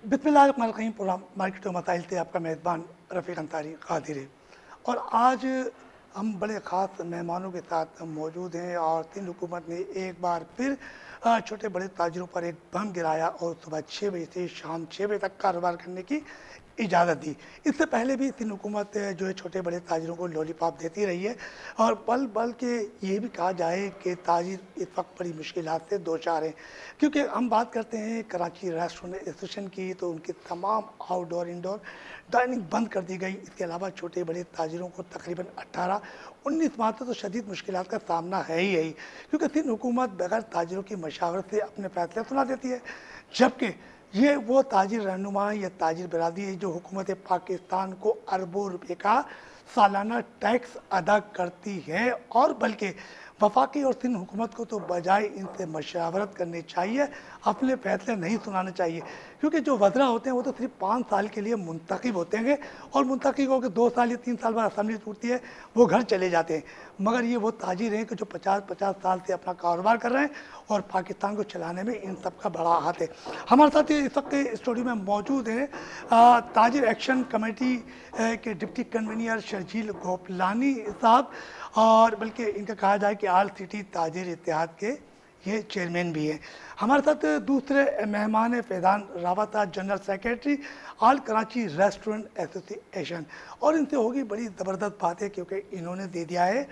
बिस्मिल्लाहिर्रहमानिर्रहीम। Programme market और मसाइल से आपका मेज़बान रफ़ीक अंसारी कादिर है। और आज हम बड़े ख़ास मेहमानों के साथ मौजूद हैं और सिंध हुकूमत ने एक बार फिर छोटे बड़े ताजिरों पर एक बम गिराया और सुबह 6 बजे से शाम 6 बजे तक कारोबार करने की इजाज़त दी। इससे पहले भी सिंध हुकूमत जो है छोटे बड़े ताजिरों को लॉलीपॉप देती रही है और पल पल के ये भी कहा जाए कि ताजिर इस वक्त बड़ी मुश्किलात से दो चार हैं, क्योंकि हम बात करते हैं कराची रेस्टोरेंट एसोसिएशन की, तो उनके तमाम आउटडोर इंडोर डाइनिंग बंद कर दी गई। इसके अलावा छोटे बड़े ताजिरों को तकरीबन 18-19 माह से तो शदीद मुश्किलात का सामना है ही, क्योंकि सिंध हुकूमत बगैर ताजिरों की मशावरत से अपने फैसले सुना देती है। जबकि ये वो ताजिर रहनुमा या ताजिर बरादरी है जो हुकूमत पाकिस्तान को अरबों रुपए का सालाना टैक्स अदा करती है, और बल्कि वफाकी और सिंध हुकूमत को तो बजाय इनसे मशावरत करनी चाहिए, अपने फैसले नहीं सुनाने चाहिए, क्योंकि जो वज़रा होते हैं वो तो सिर्फ 5 साल के लिए मुंतखब होते हैं और मुंतखब होकर 2 साल या 3 साल बाद असम्बली टूटती है, वो घर चले जाते हैं। मगर ये वो ताजिर हैं कि जो 50-50 साल से अपना कारोबार कर रहे हैं और पाकिस्तान को चलाने में इन सब का बड़ा हाथ है। हमारे साथ ये इस वक्त स्टूडियो में मौजूद हैं ताजिर एक्शन कमेटी के डिप्टी कन्वीनर शर्जील गोपलानी साहब, और बल्कि इनका कहा जाए कि आल सिटी ताजिर इत्तेहाद के ये चेयरमैन भी हैं। हमारे साथ दूसरे मेहमान हैं Faizan Rawat, general secretary all Karachi restaurant association, और इनसे होगी बड़ी ज़बरदस्त बात है क्योंकि इन्होंने दे दिया है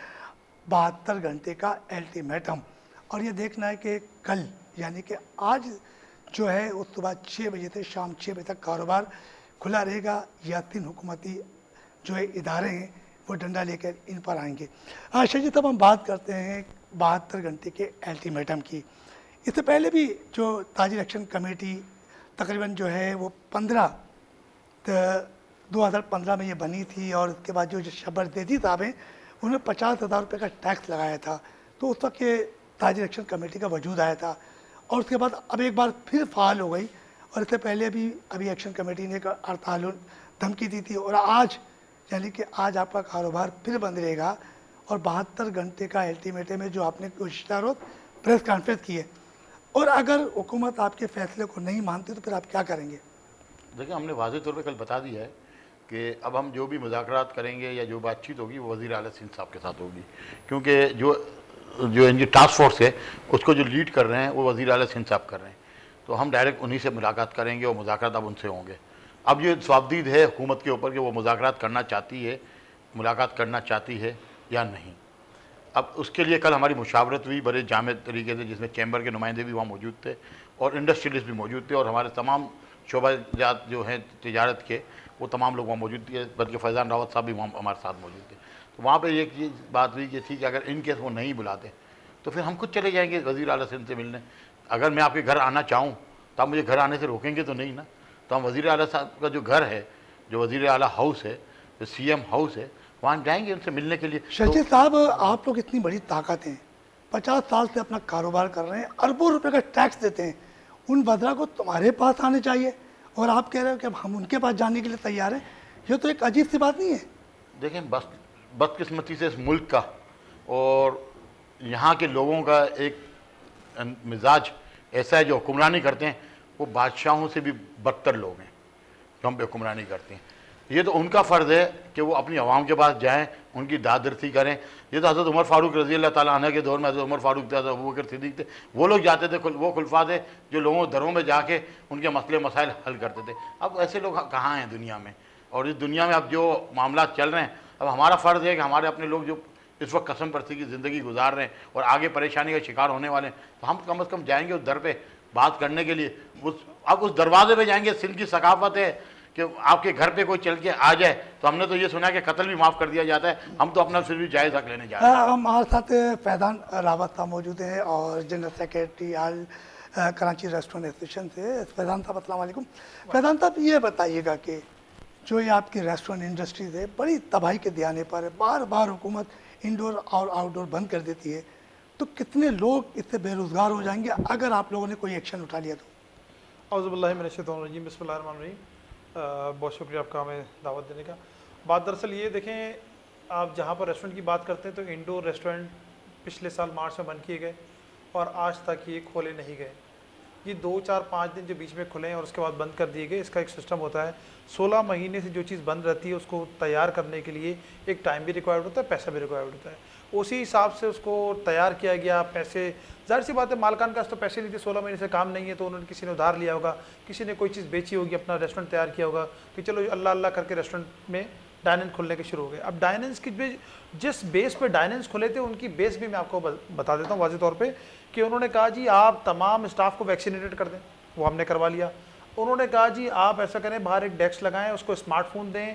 72 घंटे का अल्टीमेटम, और ये देखना है कि कल यानी कि आज जो है वो सुबह 6 बजे से शाम 6 बजे तक कारोबार खुला रहेगा या सिंध हुकूमती जो है इदारे हैं वो डंडा लेकर इन पर आएंगे। शजी साहब, हम बात करते हैं 72 घंटे के अल्टीमेटम की। इससे पहले भी जो ताजिर एक्शन कमेटी तकरीबन जो है वो 2015 में ये बनी थी, और उसके बाद जो शबर जैदी साहब हैं उन्होंने 50,000 रुपये का टैक्स लगाया था, तो उस वक्त ये ताजिर एक्शन कमेटी का वजूद आया था, और उसके बाद अब एक बार फिर फ़ाल हो गई। और इससे पहले भी अभी एक्शन कमेटी ने हड़ताल धमकी दी थी, और आज यानी कि आज आपका कारोबार फिर बंद रहेगा, और 72 घंटे का अल्टीमेटम है जो आपने गुज़िश्ता रोज़ प्रेस कॉन्फ्रेंस की है, और अगर हुकूमत आपके फैसले को नहीं मानती तो फिर आप क्या करेंगे? देखिए, हमने वाज़ेह तौर पे कल बता दिया है कि अब हम जो भी मुज़ाकरात करेंगे या जो बातचीत होगी वो वज़ीर आला सिंध साहब के साथ होगी, क्योंकि जो इनकी टास्क फोर्स है उसको जो लीड कर रहे हैं वो वज़ीर आला सिंध साहब कर रहे हैं, तो हम डायरेक्ट उन्हीं से मुलाकात करेंगे और मुज़ाकरात अब उनसे होंगे। अब ये स्वाबदीद है हुकूमत के ऊपर कि वो मुज़ाकरात करना चाहती है, मुलाकात करना चाहती है या नहीं। अब उसके लिए कल हमारी मुशावरत हुई बड़े जामे तरीके से, जिसमें चैम्बर के नुमाइंदे भी वहाँ मौजूद थे और इंडस्ट्रियलिस्ट भी मौजूद थे, और हमारे तमाम शोबाजात जो हैं तिजारत के वो तमाम लोग वहाँ मौजूद थे, बल्कि फैज़ान रावत साहब भी वहाँ हमारे साथ मौजूद थे। तो वहाँ पर एक चीज़ बात हुई कि ठीक है, अगर इन केस वो नहीं बुलाते तो फिर हम खुद चले जाएंगे वज़ीर आला सिंध से मिलने। अगर मैं आपके घर आना चाहूँ तो आप मुझे घर आने से रोकेंगे तो नहीं ना। तो हम वज़ीर आला साहब का जो घर है, जो वज़ीर आला हाउस है, जो CM हाउस है, वहाँ जाएंगे उनसे मिलने के लिए। शर्जील साहब, आप लोग इतनी बड़ी ताकत हैं, 50 साल से अपना कारोबार कर रहे हैं, अरबों रुपए का टैक्स देते हैं, उन वज़रा को तुम्हारे पास आने चाहिए और आप कह रहे हो कि अब हम उनके पास जाने के लिए तैयार हैं। ये तो एक अजीब सी बात नहीं है? देखें, बदकिस्मती से इस मुल्क का और यहाँ के लोगों का एक मिजाज ऐसा है, जो हुक्मरानी करते हैं वो बादशाहों से भी बदतर लोग हैं जो हम पे हुक्मरानी करते हैं। ये तो उनका फ़र्ज़ है कि वो अपनी अवाम के पास जाएँ, उनकी दादरसी करें। ये तो हज़रत उमर फ़ारूक रज़ी अल्लाह ताला अन्हु के दौर में हज़रत उमर फ़ारूक थे, अबू बकर सिद्दीक़ थे, वो लोग जाते थे, वो खुलफा थे जो लोगों के दरों में जाके उनके मसले मसाइल हल करते थे। अब ऐसे लोग कहाँ हैं दुनिया में, और इस दुनिया में अब जो मामला चल रहे हैं, अब हमारा फ़र्ज़ है कि हमारे अपने लोग जो इस वक्त कसम परस्ती की ज़िंदगी गुजार रहे हैं और आगे परेशानी का शिकार होने वाले हैं, तो हम कम से कम जाएंगे उस दर पे बात करने के लिए। अब उस दरवाजे पे जाएंगे। सिंध की सकाफ़त है कि आपके घर पे कोई चल के आ जाए तो हमने तो ये सुना कि कत्ल भी माफ़ कर दिया जाता है, हम तो अपना फिर भी जायज़ हक लेने जा रहे हैं। हमारे साथ फैज़ान रावत साहब मौजूद हैं और general secretary all Karachi restaurant association से। फैज़ान साहब, अस्सलाम वालेकुम। फैज़ान साहब, ये बताइएगा कि जो ये आपकी रेस्टोरेंट इंडस्ट्रीज़ है बड़ी तबाही के दियाने पर बार बार हुकूमत इंडोर और आउटडोर बंद कर देती है, तो कितने लोग इससे बेरोज़गार हो जाएंगे अगर आप लोगों ने कोई एक्शन उठा लिया तो? औज़ुबिल्लाहि मिनश्शैतानिर्रजीम, बिस्मिल्लाहिर्रहमानिर्रहीम। बहुत शुक्रिया आपका हमें दावत देने का। बात दरअसल ये देखें, आप जहाँ पर रेस्टोरेंट की बात करते हैं तो इंडोर रेस्टोरेंट पिछले साल मार्च में बंद किए गए और आज तक ये खोले नहीं गए। ये 2-4-5 दिन जो बीच में खुले हैं और उसके बाद बंद कर दिए गए, इसका एक सिस्टम होता है। 16 महीने से जो चीज़ बंद रहती है उसको तैयार करने के लिए एक टाइम भी रिक्वायर्ड होता है, पैसा भी रिक्वायर्ड होता है। उसी हिसाब से उसको तैयार किया गया। पैसे, जाहिर सी बात है मालकान का तो पैसे नहीं थे, 16 महीने से काम नहीं है, तो उन्होंने किसी ने उधार लिया होगा, किसी ने कोई चीज़ बेची होगी, अपना रेस्टोरेंट तैयार किया होगा कि चलो अल्लाह अल्लाह करके रेस्टोरेंट में डाइनेंस खुलने के शुरू हो गए। अब डाइनेंस की जिस बेस पे डाइनेंस खुले थे उनकी बेस भी मैं आपको बता देता हूँ वाज़ेह तौर पे कि उन्होंने कहा जी आप तमाम स्टाफ को वैक्सीनेटेड कर दें, वो हमने करवा लिया। उन्होंने कहा जी आप ऐसा करें, बाहर एक डेस्क लगाएं, उसको स्मार्टफोन दें,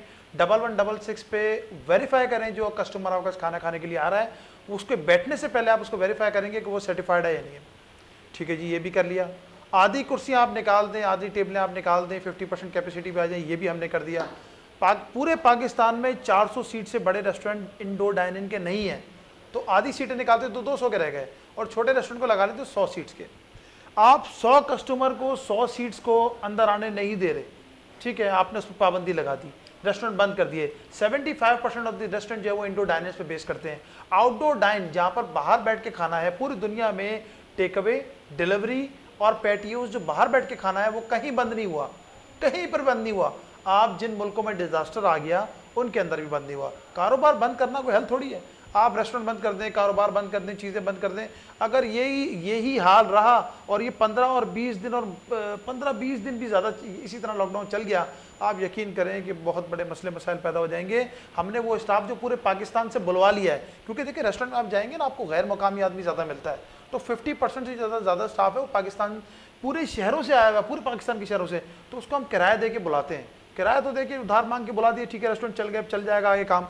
1166 पे वेरीफाई करें जो कस्टमर आपका खाना खाने के लिए आ रहा है, उसके बैठने से पहले आप उसको वेरीफाई करेंगे कि वो सर्टिफाइड है या नहीं है। ठीक है जी, ये भी कर लिया। आधी कुर्सियाँ आप निकाल दें, आधी टेबलें आप निकाल दें, 50% कैपेसिटी पे आ जाए, ये भी हमने कर दिया। पूरे पाकिस्तान में 400 सीट से बड़े रेस्टोरेंट इंडोर डाइनिंग के नहीं है, तो आधी सीटें निकालते तो 200 के रह गए, और छोटे रेस्टोरेंट को लगा लेते तो 100 सीट्स के। आप 100 कस्टमर को 100 सीट्स को अंदर आने नहीं दे रहे, ठीक है, आपने उस पर पाबंदी लगा दी, रेस्टोरेंट बंद कर दिए। 75% ऑफ द रेस्टोरेंट जो है वो इंडोर डाइनर्स पे बेस करते हैं। आउटडोर डाइन जहाँ पर बाहर बैठ के खाना है, पूरी दुनिया में टेक अवे, डिलीवरी और पैटियोज जो बाहर बैठ के खाना है वो कहीं बंद नहीं हुआ, कहीं पर बंद नहीं हुआ। आप जिन मुल्कों में डिजास्टर आ गया उनके अंदर भी बंद नहीं हुआ। कारोबार बंद करना कोई हल थोड़ी है, आप रेस्टोरेंट बंद कर दें, कारोबार बंद कर दें, चीज़ें बंद कर दें। अगर यही हाल रहा और ये 15 और 20 दिन और 15-20 दिन भी ज़्यादा इसी तरह लॉकडाउन चल गया, आप यकीन करें कि बहुत बड़े मसले मसाइल पैदा हो जाएंगे। हमने वो स्टाफ जो पूरे पाकिस्तान से बुलवा लिया है, क्योंकि देखिए रेस्टोरेंट आप जाएंगे ना, आपको गैर मुकामी आदमी ज़्यादा मिलता है, तो 50% से ज़्यादा स्टाफ है वो पाकिस्तान, पूरे शहरों से आया हुआ, पूरे पाकिस्तान के शहरों से, तो उसको हम किराया दे के बुलाते हैं। किराया तो देखिए उधार मांग के बुला दिए, ठीक है रेस्टोरेंट चल गए, चल जाएगा आगे काम।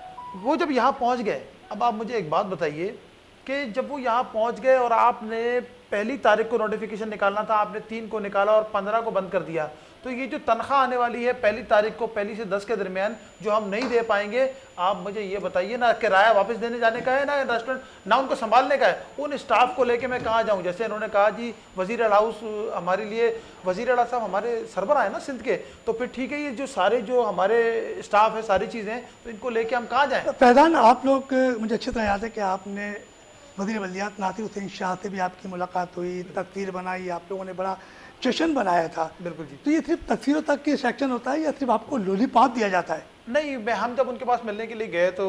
वो जब यहाँ पहुँच गए, अब आप मुझे एक बात बताइए कि जब वो यहाँ पहुँच गए और आपने पहली तारीख को नोटिफिकेशन निकालना था, आपने 3 को निकाला और 15 को बंद कर दिया, तो ये जो तनख्वाह आने वाली है पहली तारीख को, 1 से 10 के दरमियान जो हम नहीं दे पाएंगे, आप मुझे ये बताइए ना किराया वापस देने जाने का है, ना रेस्टोरेंट, ना उनको संभालने का है। उन स्टाफ को लेके मैं कहाँ जाऊँ? जैसे इन्होंने कहा जी वज़ीर अला हाउस हमारे लिए, वज़ीर अला साहब हमारे सरबराह है ना सिंध के, तो फिर ठीक है, ये जो सारे जो हमारे स्टाफ है, सारी चीज़ें, तो इनको लेके हम कहाँ जाएँ? फैज़ान, आप लोग, मुझे अच्छी तरह याद है कि आपने वज़ीर बल्दियात नासिर हुसैन शाह से भी आपकी मुलाकात हुई, तस्वीर बनाई, आप लोगों ने बड़ा जश्न बनाया था। बिल्कुल जी। तो ये सिर्फ तस्वीरों तक के सेक्शन होता है या सिर्फ आपको लॉलीपॉप दिया जाता है? नहीं, हम जब उनके पास मिलने के लिए गए तो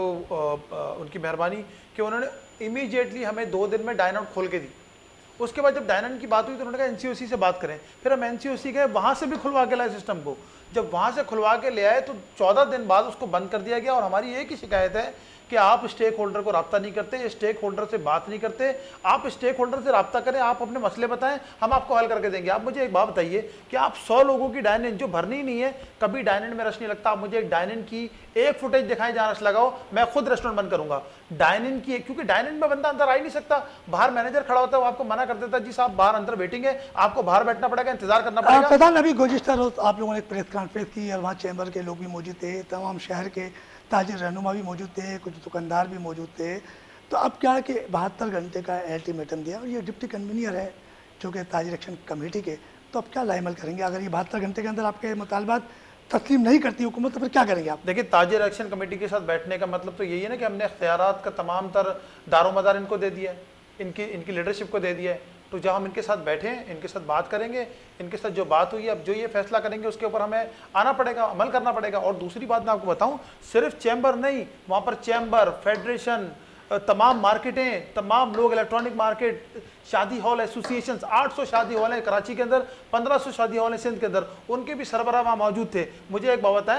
उनकी मेहरबानी कि उन्होंने इमीडिएटली हमें 2 दिन में डाइन आउट खोल के दी। उसके बाद जब डाइन आउट की बात हुई तो उन्होंने कहा NCOC से बात करें, फिर हम NCOC गए, वहाँ से भी खुलवा के लाए सिस्टम को। जब वहाँ से खुलवा के ले आए तो 14 दिन बाद उसको बंद कर दिया गया। और हमारी एक ही शिकायत है कि आप स्टेक होल्डर को रब्ता नहीं करते, स्टेक होल्डर से बात नहीं करते। आप स्टेक होल्डर से रब्ता करें, आप अपने मसले बताएं, हम आपको हल करके देंगे। आप मुझे एक बात बताइए कि आप 100 लोगों की डाइनिंग जो भरनी ही नहीं है, कभी डाइनिंग में रश नहीं लगता, आप मुझे एक डाइनिंग की एक फुटेज दिखाएं जहाँ रश लगाओ, मैं खुद रेस्टोरेंट बंद करूंगा डाइनिंग की, क्योंकि डाइनिंग में बंदा अंदर आ ही नहीं सकता। बाहर मैनेजर खड़ा होता है, वो आपको मना कर देता है, जी साहब बाहर अंदर वेटिंग है, आपको बाहर बैठना पड़ेगा, इंतजार करना पड़ेगा। प्रधान, अभी गुज़िश्ता रोज आप लोगों ने एक प्रेस कॉन्फ्रेंस की और वहाँ चैम्बर के लोग भी मौजूद थे, तमाम शहर के ताजिर रहनुमा भी मौजूद थे, कुछ दुकानदार भी मौजूद थे। तो अब क्या है कि 72 घंटे का अल्टीमेटम दिया और ये डिप्टी कन्वीनर है जो कि ताजिर एक्शन कमेटी के, तो अब क्या लाइमल करेंगे? अगर ये 72 घंटे के अंदर आपके मुतालबात तस्लीम नहीं करती हुकूमत, तो फिर क्या करेंगे आप? देखिए, ताजिर एक्शन कमेटी के साथ बैठने का मतलब तो यही है ना कि हमने इख्तियारात का तमाम तर दारोमदार इनको दे दिया है, इनकी लीडरशिप को दे दिया है। तो जब हम इनके साथ बैठे, इनके साथ बात करेंगे, इनके साथ जो बात हुई, अब जो ये फैसला करेंगे उसके ऊपर हमें आना पड़ेगा, अमल करना पड़ेगा। और दूसरी बात मैं आपको बताऊं, सिर्फ चैम्बर नहीं, वहाँ पर चैम्बर, फेडरेशन, तमाम मार्केटें, तमाम लोग, इलेक्ट्रॉनिक मार्केट, शादी हॉल एसोसिएशंस, 800 शादी हॉल हैं कराची के अंदर, 1500 शादी हॉल हैं सिंध के अंदर, उनके भी सरबराह वहाँ मौजूद थे। मुझे एक बात बताएं,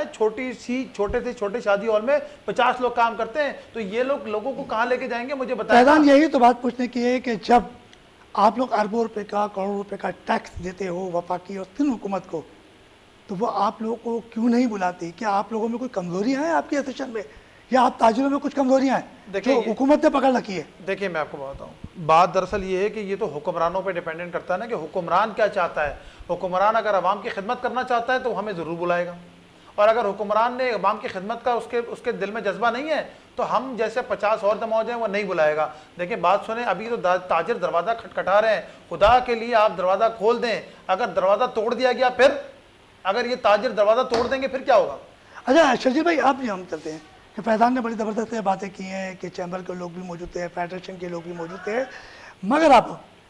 छोटे शादी हॉल में 50 लोग काम करते हैं, तो ये लोगों को कहाँ लेके जाएंगे? मुझे बताएं। यही तो बात पूछने की है कि जब आप लोग अरबों रुपए का, करोड़ों रुपए का टैक्स देते हो वफाकी और सिंध हुकूमत को, तो वो आप लोगों को क्यों नहीं बुलाती? क्या आप लोगों में कोई कमजोरियां हैं आपकी एसोसिएशन में, या आप ताजिरों में कुछ कमजोरियां हैं जो हुकूमत ने पकड़ रखी है? देखिए, मैं आपको बताता हूँ, बात दरअसल ये है कि ये तो हुक्मरानों पे डिपेंडेंट करता है ना कि हुक्मरान क्या चाहता है। हुक्मरान अगर अवाम की खिदमत करना चाहता है तो हमें ज़रूर बुलाएगा, और अगर हुक्मरान ने अवाम की खिदमत का उसके दिल में जज्बा नहीं है तो हम जैसे 50 और दमौज हैं वो नहीं बुलाएगा। देखिए, बात सुने, अभी तो ताजिर दरवाज़ा खटखटा रहे हैं, खुदा के लिए आप दरवाज़ा खोल दें। अगर दरवाज़ा तोड़ दिया गया, फिर अगर ये ताजिर दरवाज़ा तोड़ देंगे फिर क्या होगा? अच्छा शर्जील भाई, आप भी हम चलते हैं कि फैज़ान ने बड़ी ज़बरदस्त बातें की हैं कि चैम्बर के लोग भी मौजूद थे, फेडरेशन के लोग भी मौजूद थे, मगर अब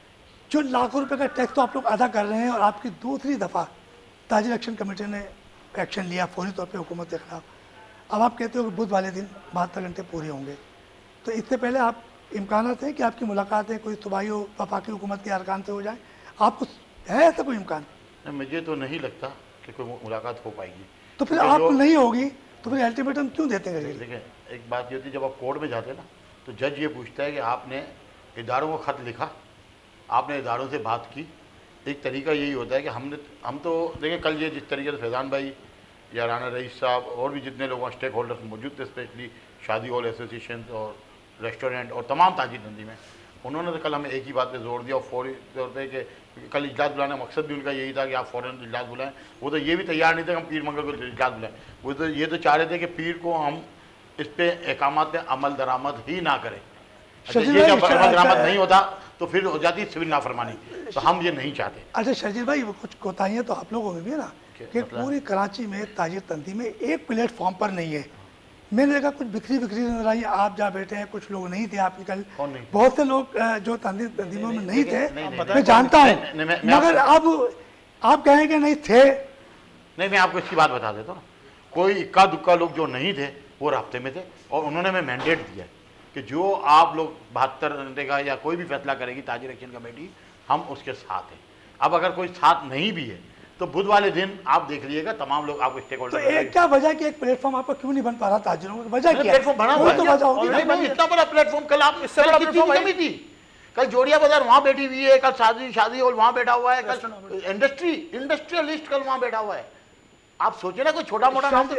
जो लाखों रुपए का टैक्स तो आप लोग अदा कर रहे हैं और आपकी दूसरी दफ़ा ताजिर एक्शन कमेटी ने एक्शन लिया फौरी तौर पे हुकूमत के खिलाफ। अब आप कहते हो कि बुध वाले दिन 72 घंटे पूरे होंगे, तो इससे पहले आप इम्कानात हैं कि आपकी मुलाकातें कोई सूबाई वफाकी हुकूमत के अरकान से हो जाए? आपको है ऐसा कोई इम्कान? मुझे तो नहीं लगता कि कोई मुलाकात हो पाएगी। तो फिर आप नहीं होगी तो फिर अल्टीमेटम क्यों देते हैं? देखिए, एक बात ये होती है, जब आप कोर्ट में जाते हैं ना, तो जज ये पूछता है कि आपने इदारों को ख़त लिखा, आपने इदारों से बात की। एक तरीका यही होता है कि हम तो देखिए, कल ये जिस तरीके से फैज़ान भाई या राना रईस साहब और भी जितने लोग स्टेक होल्डर्स मौजूद थे, स्पेशली शादी हॉल एसोसिएशन और रेस्टोरेंट और तमाम ताजिर धंधी में, उन्होंने तो कल हमें एक ही बात पे जोर दिया और फौरी तौर पे कि कल इजलास बुलाने का मकसद भी उनका यही था कि आप फ़ौरन इजलास बुलाएं। वो तो ये भी तैयार नहीं थे कि हम पीर मंगल को इजलास बुलाएं, वो तो ये तो चाह रहे थे कि पीर को हम इस पे अहकामात में अमल दरामद ही ना करें। अच्छा, ये जब अमल दरामद नहीं होता तो फिर हो जाती सिविल नाफरमानी, तो हम ये नहीं चाहते। अच्छा शर्जील भाई, वो कुछ कोताहियाँ तो आप लोगों में भी है ना कि पूरी कराची में ताजिर तंजीम में एक प्लेटफॉर्म पर नहीं है। मैंने देखा कुछ बिखरी बिखरी नजर आई, आप जहाँ बैठे हैं कुछ लोग नहीं थे आपकी कल, बहुत से लोग जो तंजीमों में नहीं थे, मैं जानता हूँ, मगर अब आप कहें कि नहीं थे। नहीं, मैं आपको इसकी बात बता देता हूँ। कोई इक्का दुक्का लोग जो नहीं थे वो राब्ते में थे और उन्होंने हमें मैंडेट दिया कि जो आप लोग 72 घंटे का या कोई भी फैसला करेगी ताजिर एक्शन कमेटी, हम उसके साथ हैं। अब अगर कोई साथ नहीं भी है तो बुध वाले दिन आप देख लीजिएगा, तमाम लोग आपको स्टेक होल्डर। तो एक क्या वजह कि एक प्लेटफॉर्म आपका क्यों नहीं बन पा रहा ताजिरों की वजह क्या? प्लेटफॉर्म बना हुआ है, इतना बड़ा प्लेटफॉर्म कल आप कमी थी। कल जोड़िया बाजार वहाँ बैठी हुई है, कल शादी हॉल वहाँ बैठा हुआ है, कल इंडस्ट्रियलिस्ट कल वहाँ बैठा हुआ है। आप सोचे ना, कोई छोटा मोटा नाम तो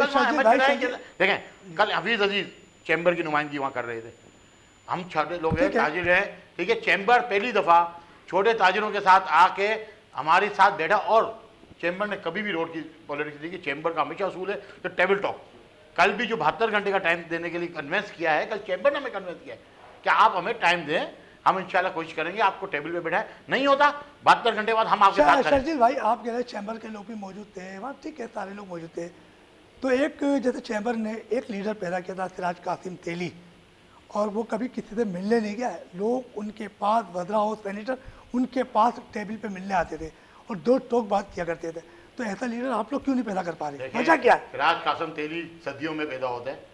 देखें, कल हफीज अजीज चैम्बर की नुमाइंदगी वहाँ कर रहे थे। हम छोटे लोग हैं, ताजिर हैं, ठीक है। चैम्बर पहली दफ़ा छोटे ताजिरों के साथ आके हमारे साथ बैठा और चैम्बर ने कभी भी रोड की पॉलिटिक्स दी कि चैम्बर का हमेशा असूल है तो टेबल टॉक। कल भी जो 72 घंटे का टाइम देने के लिए कन्वेंस किया है, कल चैम्बर ने हमें कन्वेंस किया है कि आप हमें टाइम दें, हम इंशाल्लाह कोशिश करेंगे आपको टेबल पे बैठाएं। नहीं होता 72 घंटे बाद हम आपके साथ। शर्जील भाई, आप कह रहे चैम्बर के लोग भी मौजूद थे वहाँ, ठीक है, सारे लोग मौजूद थे। तो एक जैसे चैम्बर ने एक लीडर पैदा किया था सिराज कासिम तेली, और वो कभी किसी से मिलने नहीं गया। लोग उनके पास, वज़रा हाउस सेनेटर उनके पास टेबल पे मिलने आते थे और दो टोक बात किया करते थे। तो ऐसा लीडर आप लोग क्यों नहीं पैदा कर पा रहे? वजह क्या है? सिराज कासिम तेली सदियों में पैदा होता है,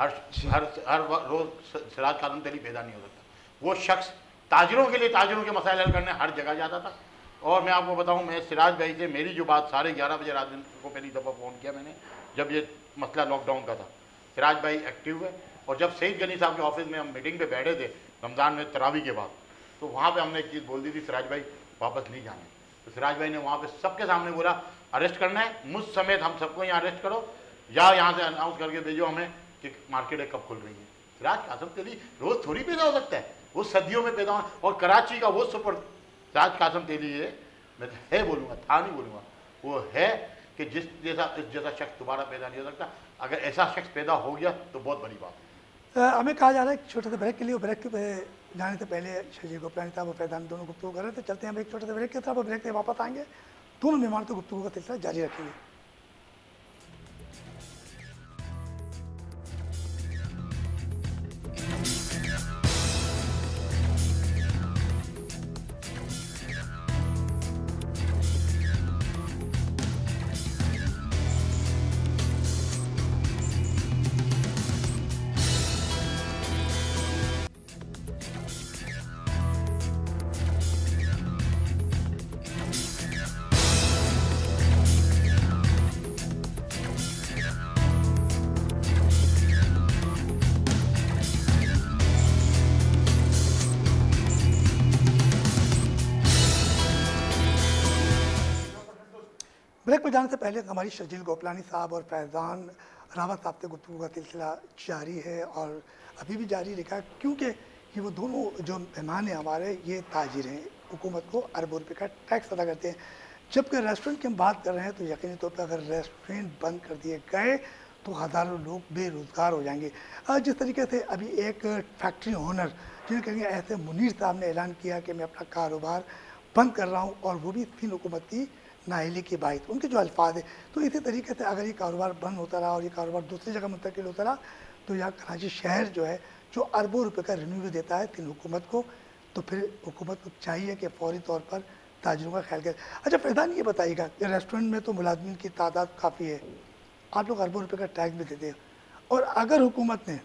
हर रोज सिराज कासिम तेली पैदा नहीं हो सकता। वो शख्स ताजिरों के लिए ताजिरों के मसाइल हल करने हर जगह जाता था। और मैं आपको बताऊं, मैं सिराज भाई से मेरी जो बात 11:30 बजे रात दिन को पहली दफ़ा फ़ोन किया मैंने, जब ये मसला लॉकडाउन का था। सिराज भाई एक्टिव है और जब सईद गनी साहब के ऑफिस में हम मीटिंग पे बैठे थे रमज़ान में तरावी के बाद, तो वहाँ पे हमने एक चीज़ बोल दी थी, सिराज भाई वापस नहीं जाने। तो सिराज भाई ने वहाँ पे सबके सामने बोला अरेस्ट करना है, मुझ समेत हम सबको यहाँ अरेस्ट करो या यहाँ से अनाउंस करके भेजो हमें कि मार्केटें कब खुल रही हैं। सिराज कासिम तेली रोज़ थोड़ी पैदा हो सकता है, वो सदियों में पैदा हो। और कराची का वो सुपर सिराज कासिम तेली है, मैं है बोलूँगा, था नहीं बोलूँगा, वो है कि इस जैसा शख्स दोबारा पैदा नहीं हो सकता। अगर ऐसा शख्स पैदा हो गया तो बहुत बड़ी बात है। हमें कहा जा रहा है छोटे से ब्रेक के लिए, ब्रेक के जाने से पहले शर्जील गोपलानी साहब और फैज़ान दोनों गुफ्तगू कर रहे थे। चलते हैं हम एक छोटे से ब्रेक के साथ, ब्रेक से वापस आएंगे, दोनों मेहमान तो गुफ्तगू का सिलसिला जारी रखेंगे। ब्रेक पर जाने से पहले हमारी शर्जील गोपलानी साहब और फैज़ान रावत साहब से गुफ्तगू का सिलसिला जारी है और अभी भी जारी रखा, क्योंकि ये वो दोनों जो मेहमान हैं हमारे, ये ताजिर हैं, हुकूमत को अरबों रुपये का टैक्स अदा करते हैं। जबकि रेस्टोरेंट की हम बात कर रहे हैं तो यकीनी तौर पर अगर रेस्टोरेंट बंद कर दिए गए तो हज़ारों लोग बेरोज़गार हो जाएंगे। जिस तरीके से अभी एक फैक्ट्री ओनर जिन्हें कहेंगे ऐसे मुनीर साहब ने ऐलान किया कि मैं अपना कारोबार बंद कर रहा हूँ, और वो भी सिंध हुकूमत की नाअहली की बात, उनके जो अल्फाज है। तो इसी तरीके से अगर ये कारोबार बंद होता रहा और ये कारोबार दूसरी जगह मुंतकिल होता रहा तो यहाँ कराची शहर जो है, जो अरबों रुपए का रेवेन्यू देता है सिंध हुकूमत को, तो फिर हुकूमत को चाहिए कि फौरी तौर पर ताजिरों का ख्याल करें। अच्छा फैज़ान, ये बताइएगा कि रेस्टोरेंट में तो मुलाजमीन की तादाद काफ़ी है, आप लोग अरबों रुपये का टैक्स भी देते हैं, और अगर हुकूमत ने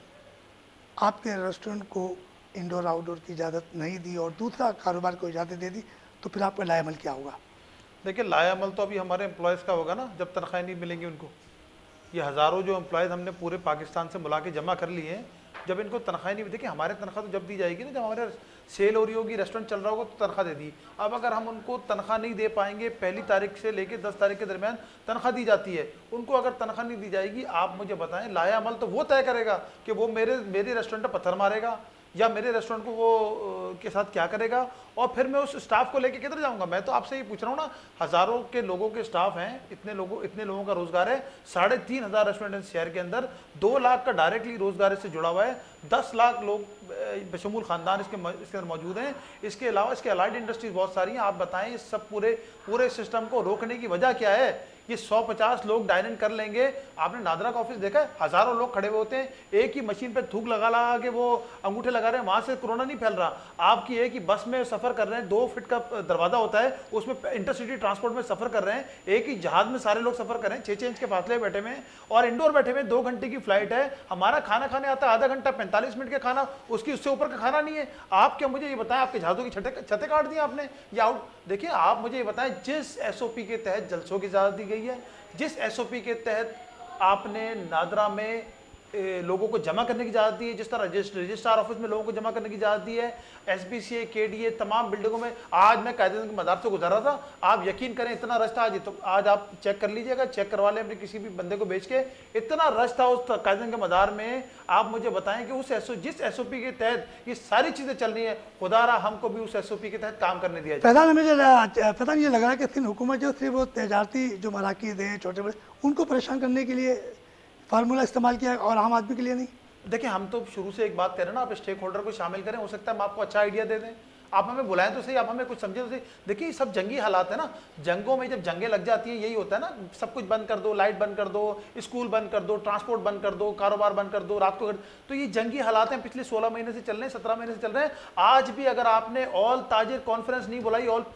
आपके रेस्टोरेंट को इंडोर आउटडोर की इजाज़त नहीं दी और दूसरा कारोबार को इजाज़त दे दी, तो फिर आपका लाएमल क्या होगा? देखिए, लाएमल तो अभी हमारे एम्प्लॉयज़ का होगा ना, जब तनख्वाहें नहीं मिलेंगी उनको। ये हज़ारों जो एम्प्लॉयज़ हमने पूरे पाकिस्तान से बुला के जमा कर लिए हैं, जब इनको तनख्वाह नहीं, देखिए हमारे तनख्वाह तो जब दी जाएगी ना, जब हमारे सेल हो रही होगी, रेस्टोरेंट चल रहा होगा तो तनख्वाह दे दी। अब अगर हम उनको तनख्वाह नहीं दे पाएंगे, पहली तारीख से लेकर 10 तारीख के दरमियान तनख्वाह दी जाती है, उनको अगर तनख्वाह नहीं दी जाएगी, आप मुझे बताएं लाएमल तो वो तय करेगा कि वो मेरे रेस्टोरेंट पर पत्थर मारेगा या मेरे रेस्टोरेंट को वो के साथ क्या करेगा, और फिर मैं उस स्टाफ को लेके किधर जाऊंगा? मैं तो आपसे ये पूछ रहा हूँ ना, हज़ारों के लोगों के स्टाफ हैं, इतने लोगों का रोजगार है, 3,500 रेस्टोरेंट शहर के अंदर, 2 लाख का डायरेक्टली रोजगार इससे जुड़ा हुआ है, 10 लाख लोग बशमूल खानदान इसके अंदर मौजूद हैं। इसके अलावा इसके अलाइड इंडस्ट्रीज बहुत सारी हैं। आप बताएं इस सब पूरे सिस्टम को रोकने की वजह क्या है? ये 150 लोग डाइन इन कर लेंगे। आपने नादरा का ऑफिस देखा है, हज़ारों लोग खड़े हुए होते हैं, एक ही मशीन पे थूक लगा के वो अंगूठे लगा रहे हैं, वहां से कोरोना नहीं फैल रहा। आपकी एक ही बस में सफर कर रहे हैं, 2 फीट का दरवाजा होता है, उसमें इंटरसिटी ट्रांसपोर्ट में सफर कर रहे हैं, एक ही जहाज में सारे लोग सफर कर रहे हैं, 6 इंच के फासले बैठे हुए, और इंडोर बैठे हुए, 2 घंटे की फ्लाइट है। हमारा खाना खाने आता है आधा घंटा, 45 मिनट का खाना, उससे ऊपर का खाना नहीं है। आप क्या मुझे ये बताएं, आपके जहाजों की छतें काट दी आपने या देखिए, आप मुझे ये बताएं, जिस SOP के तहत जलसों की इजाजत दी गई है, जिस SOP के तहत आपने नादरा में लोगों को जमा करने की इजाज़त दी है, जिस तरह रजिस्ट्रार ऑफिस में लोगों को जमा करने की इजाज़त दी है, SBCA KDA तमाम बिल्डिंगों में, आज मैं कायदेमंद के मदार से गुजर रहा था, आप यकीन करें इतना रश था। आज आप चेक कर लीजिएगा, चेक करवा लें अपने किसी भी बंदे को बेच के, इतना रश था उस कायदेमंद के मदार में। आप मुझे बताएं कि जिस SOP के तहत ये सारी चीज़ें चल रही है, खुदारा हमको भी उस SOP के तहत काम करने दिया जाए। फैज़ान, ये लग रहा है कि सिंध हुकूमत जो सिर्फ वो तजारती जो मराकिज़ हैं छोटे बड़े, उनको परेशान करने के लिए फार्मूला इस्तेमाल किया और आम आदमी के लिए नहीं। देखिए, हम तो शुरू से एक बात कह रहे हैं ना, आप स्टेक होल्डर को शामिल करें, हो सकता है हम आपको अच्छा आइडिया दे दें, आप हमें बुलाएं तो सही, आप हमें कुछ समझे तो सही। देखिए, सब जंगी हालात है ना, जंगों में जब जंगें लग जाती हैं यही होता है ना, सब कुछ बंद कर दो, लाइट बंद कर दो, स्कूल बंद कर दो, ट्रांसपोर्ट बंद कर दो, कारोबार बंद कर दो, रात को तो ये जंगी हालात हैं, पिछले 16 महीने से चल रहे हैं, 17 महीने से चल रहे हैं। आज भी अगर आपने ऑल ताजिर कॉन्फ्रेंस नहीं बुलाई, ऑल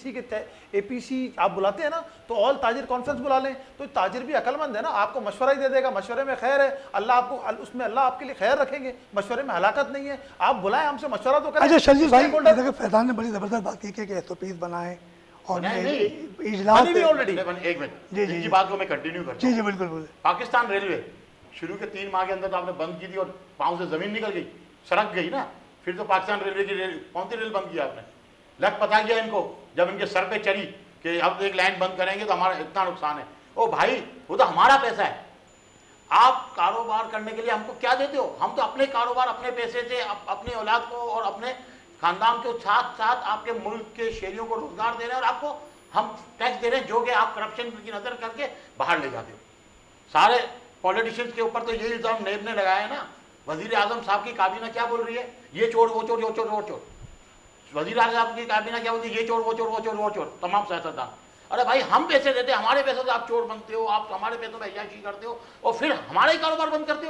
APC आप बुलाते हैं ना, तो ऑल ताजिर कॉन्फ्रेंस बुला लें, तो ताजिर भी अकलमंद है ना, आपको मशवरा ही दे देगा, मशवरे में खैर है, अल्लाह आपको उसमें अल्लाह आपके लिए खैर रखेंगे, मशवरे में हलाकत नहीं है। आप बुलाएं, हमसे मशवरा तो करें। अच्छा शर्जील भाई, फैज़ान ने बड़ी ज़बरदस्त बात की कि SOPs बनाए और इजलास ऑलरेडी। एक मिनट, जी बात को मैं कंटिन्यू करता हूं। जी बिल्कुल। पाकिस्तान रेलवे शुरू के 3 माह के अंदर तो आपने बंद की थी और पाँव से जमीन निकल गई, सड़क गई ना, फिर तो पाकिस्तान रेलवे की कौन सी रेल बंद किया आपने? लग पता गया इनको जब इनके सर पे चढ़ी कि अब एक लाइन बंद करेंगे तो हमारा इतना नुकसान है। ओ भाई, वो तो हमारा पैसा है, आप कारोबार करने के लिए हमको क्या देते हो? हम तो अपने कारोबार अपने पैसे से अपनी औलाद को और अपने खानदान के साथ साथ आपके मुल्क के शहरियों को रोजगार दे रहे हैं, और आपको हम टैक्स दे रहे हैं जो कि आप करप्शन की नजर करके बाहर ले जाते हो। सारे पॉलिटिशियंस के ऊपर तो ये इल्जाम नेब ने लगाया है ना। वजीर आजम साहब की काबीना क्या बोल रही है? ये चोर वो चोर, वो चोर वो चोर। वजीर आजम साहब की काबीना क्या बोलती है? ये चोर वो चोर, वो चोर वो चोर, तमाम सियासतदान। अरे भाई, हम पैसे देते हैं, हमारे पैसों से आप चोर बनते हो, आप हमारे पैसों में अय्याशी करते हो और फिर हमारा ही कारोबार बंद करते हो।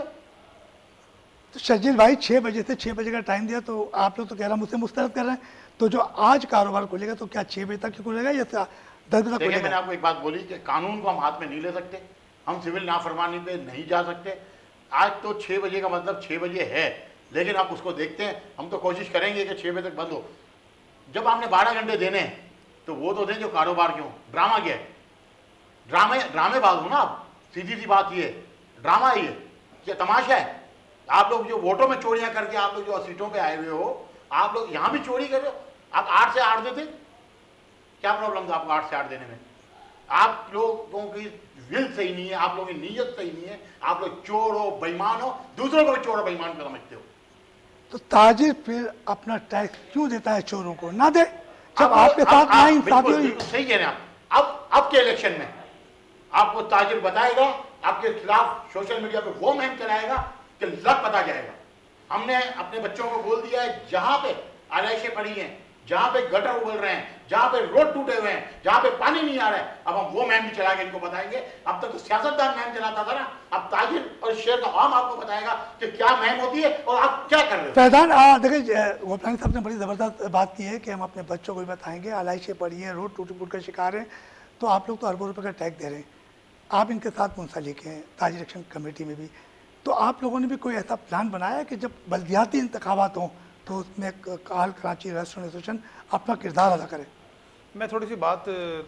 तो शर्जील भाई, 6 बजे से 6 बजे का टाइम दिया, तो आप लोग तो कह रहे हैं मुझसे मुस्तरद कर रहे हैं, तो जो आज कारोबार खुलेगा तो क्या 6 बजे तक खुलेगा या 10 बजे तक खुलेगा? मैंने आपको एक बात बोली कि कानून को हम हाथ में नहीं ले सकते, हम सिविल नाफरमानी पे नहीं जा सकते। आज तो 6 बजे का मतलब 6 बजे है, लेकिन आप उसको देखते हैं। हम तो कोशिश करेंगे कि 6 बजे तक बंद हो। जब आपने 12 घंटे देने हैं तो वो तो दें जो कारोबार क्यों। ड्रामा क्या है? ड्रामेबाज हो ना आप, सीधी सी बात ये, ड्रामा ये क्या तमाशा है? आप लोग जो वोटों में चोरियां करके आप लोग जो सीटों पे आए हुए हो, आप लोग यहाँ भी चोरी कर रहे हो। आप 8 से 8 देते, क्या प्रॉब्लम था आपको 8 से 8 देने में? आप लोगों की विल सही नहीं है, आप लोगों की नीयत सही नहीं है, आप लोग चोर हो, बेईमान हो, दूसरों को भी चोर और बेईमान को समझते हो। तो ताजिर फिर अपना टैक्स क्यों देता है चोरों को? ना दे, जब आपके साथ नाइंसाफी। सही कह रहे हैं आप। अब के इलेक्शन में आपको ताजिर बताएगा, आपके खिलाफ सोशल मीडिया पे वो मुहिम चलाएगा कि लग पता जाएगा। हमने अपने बच्चों को बोल दिया है, जहां पे आलाइशें पड़ी हैं, जहां पे गटर उबल रहे हैं, जहां पे रोड टूटे हुए हैं, जहां पे पानी नहीं आ रहा है, अब हम वो मैम भी चला के इनको बताएंगे। अब तक तो सियासतदान मैम चलाता था ना, अब ताजिर और शेयर का आम आपको बताएगा कि क्या मैम होती है और आप क्या कर रहे हो। फैजान देखिए, गोपाल साहब ने बड़ी ज़बरदस्त बात की है कि हम अपने बच्चों को भी बताएंगे, एलआईसी पढ़ी है, रोड टूट फूट का शिकार है, तो आप लोग तो अरबों रुपये का टैक्स दे रहे हैं, आप इनके साथ मुंसलिक हैं ताजिर एक्शन कमेटी में भी, तो आप लोगों ने भी कोई ऐसा प्लान बनाया है कि जब बल्दियाती इंतखाबात हों तो उसमें काल कराची रेस्टोरेंट एसोसिएशन अपना किरदार अदा करे। मैं थोड़ी सी बात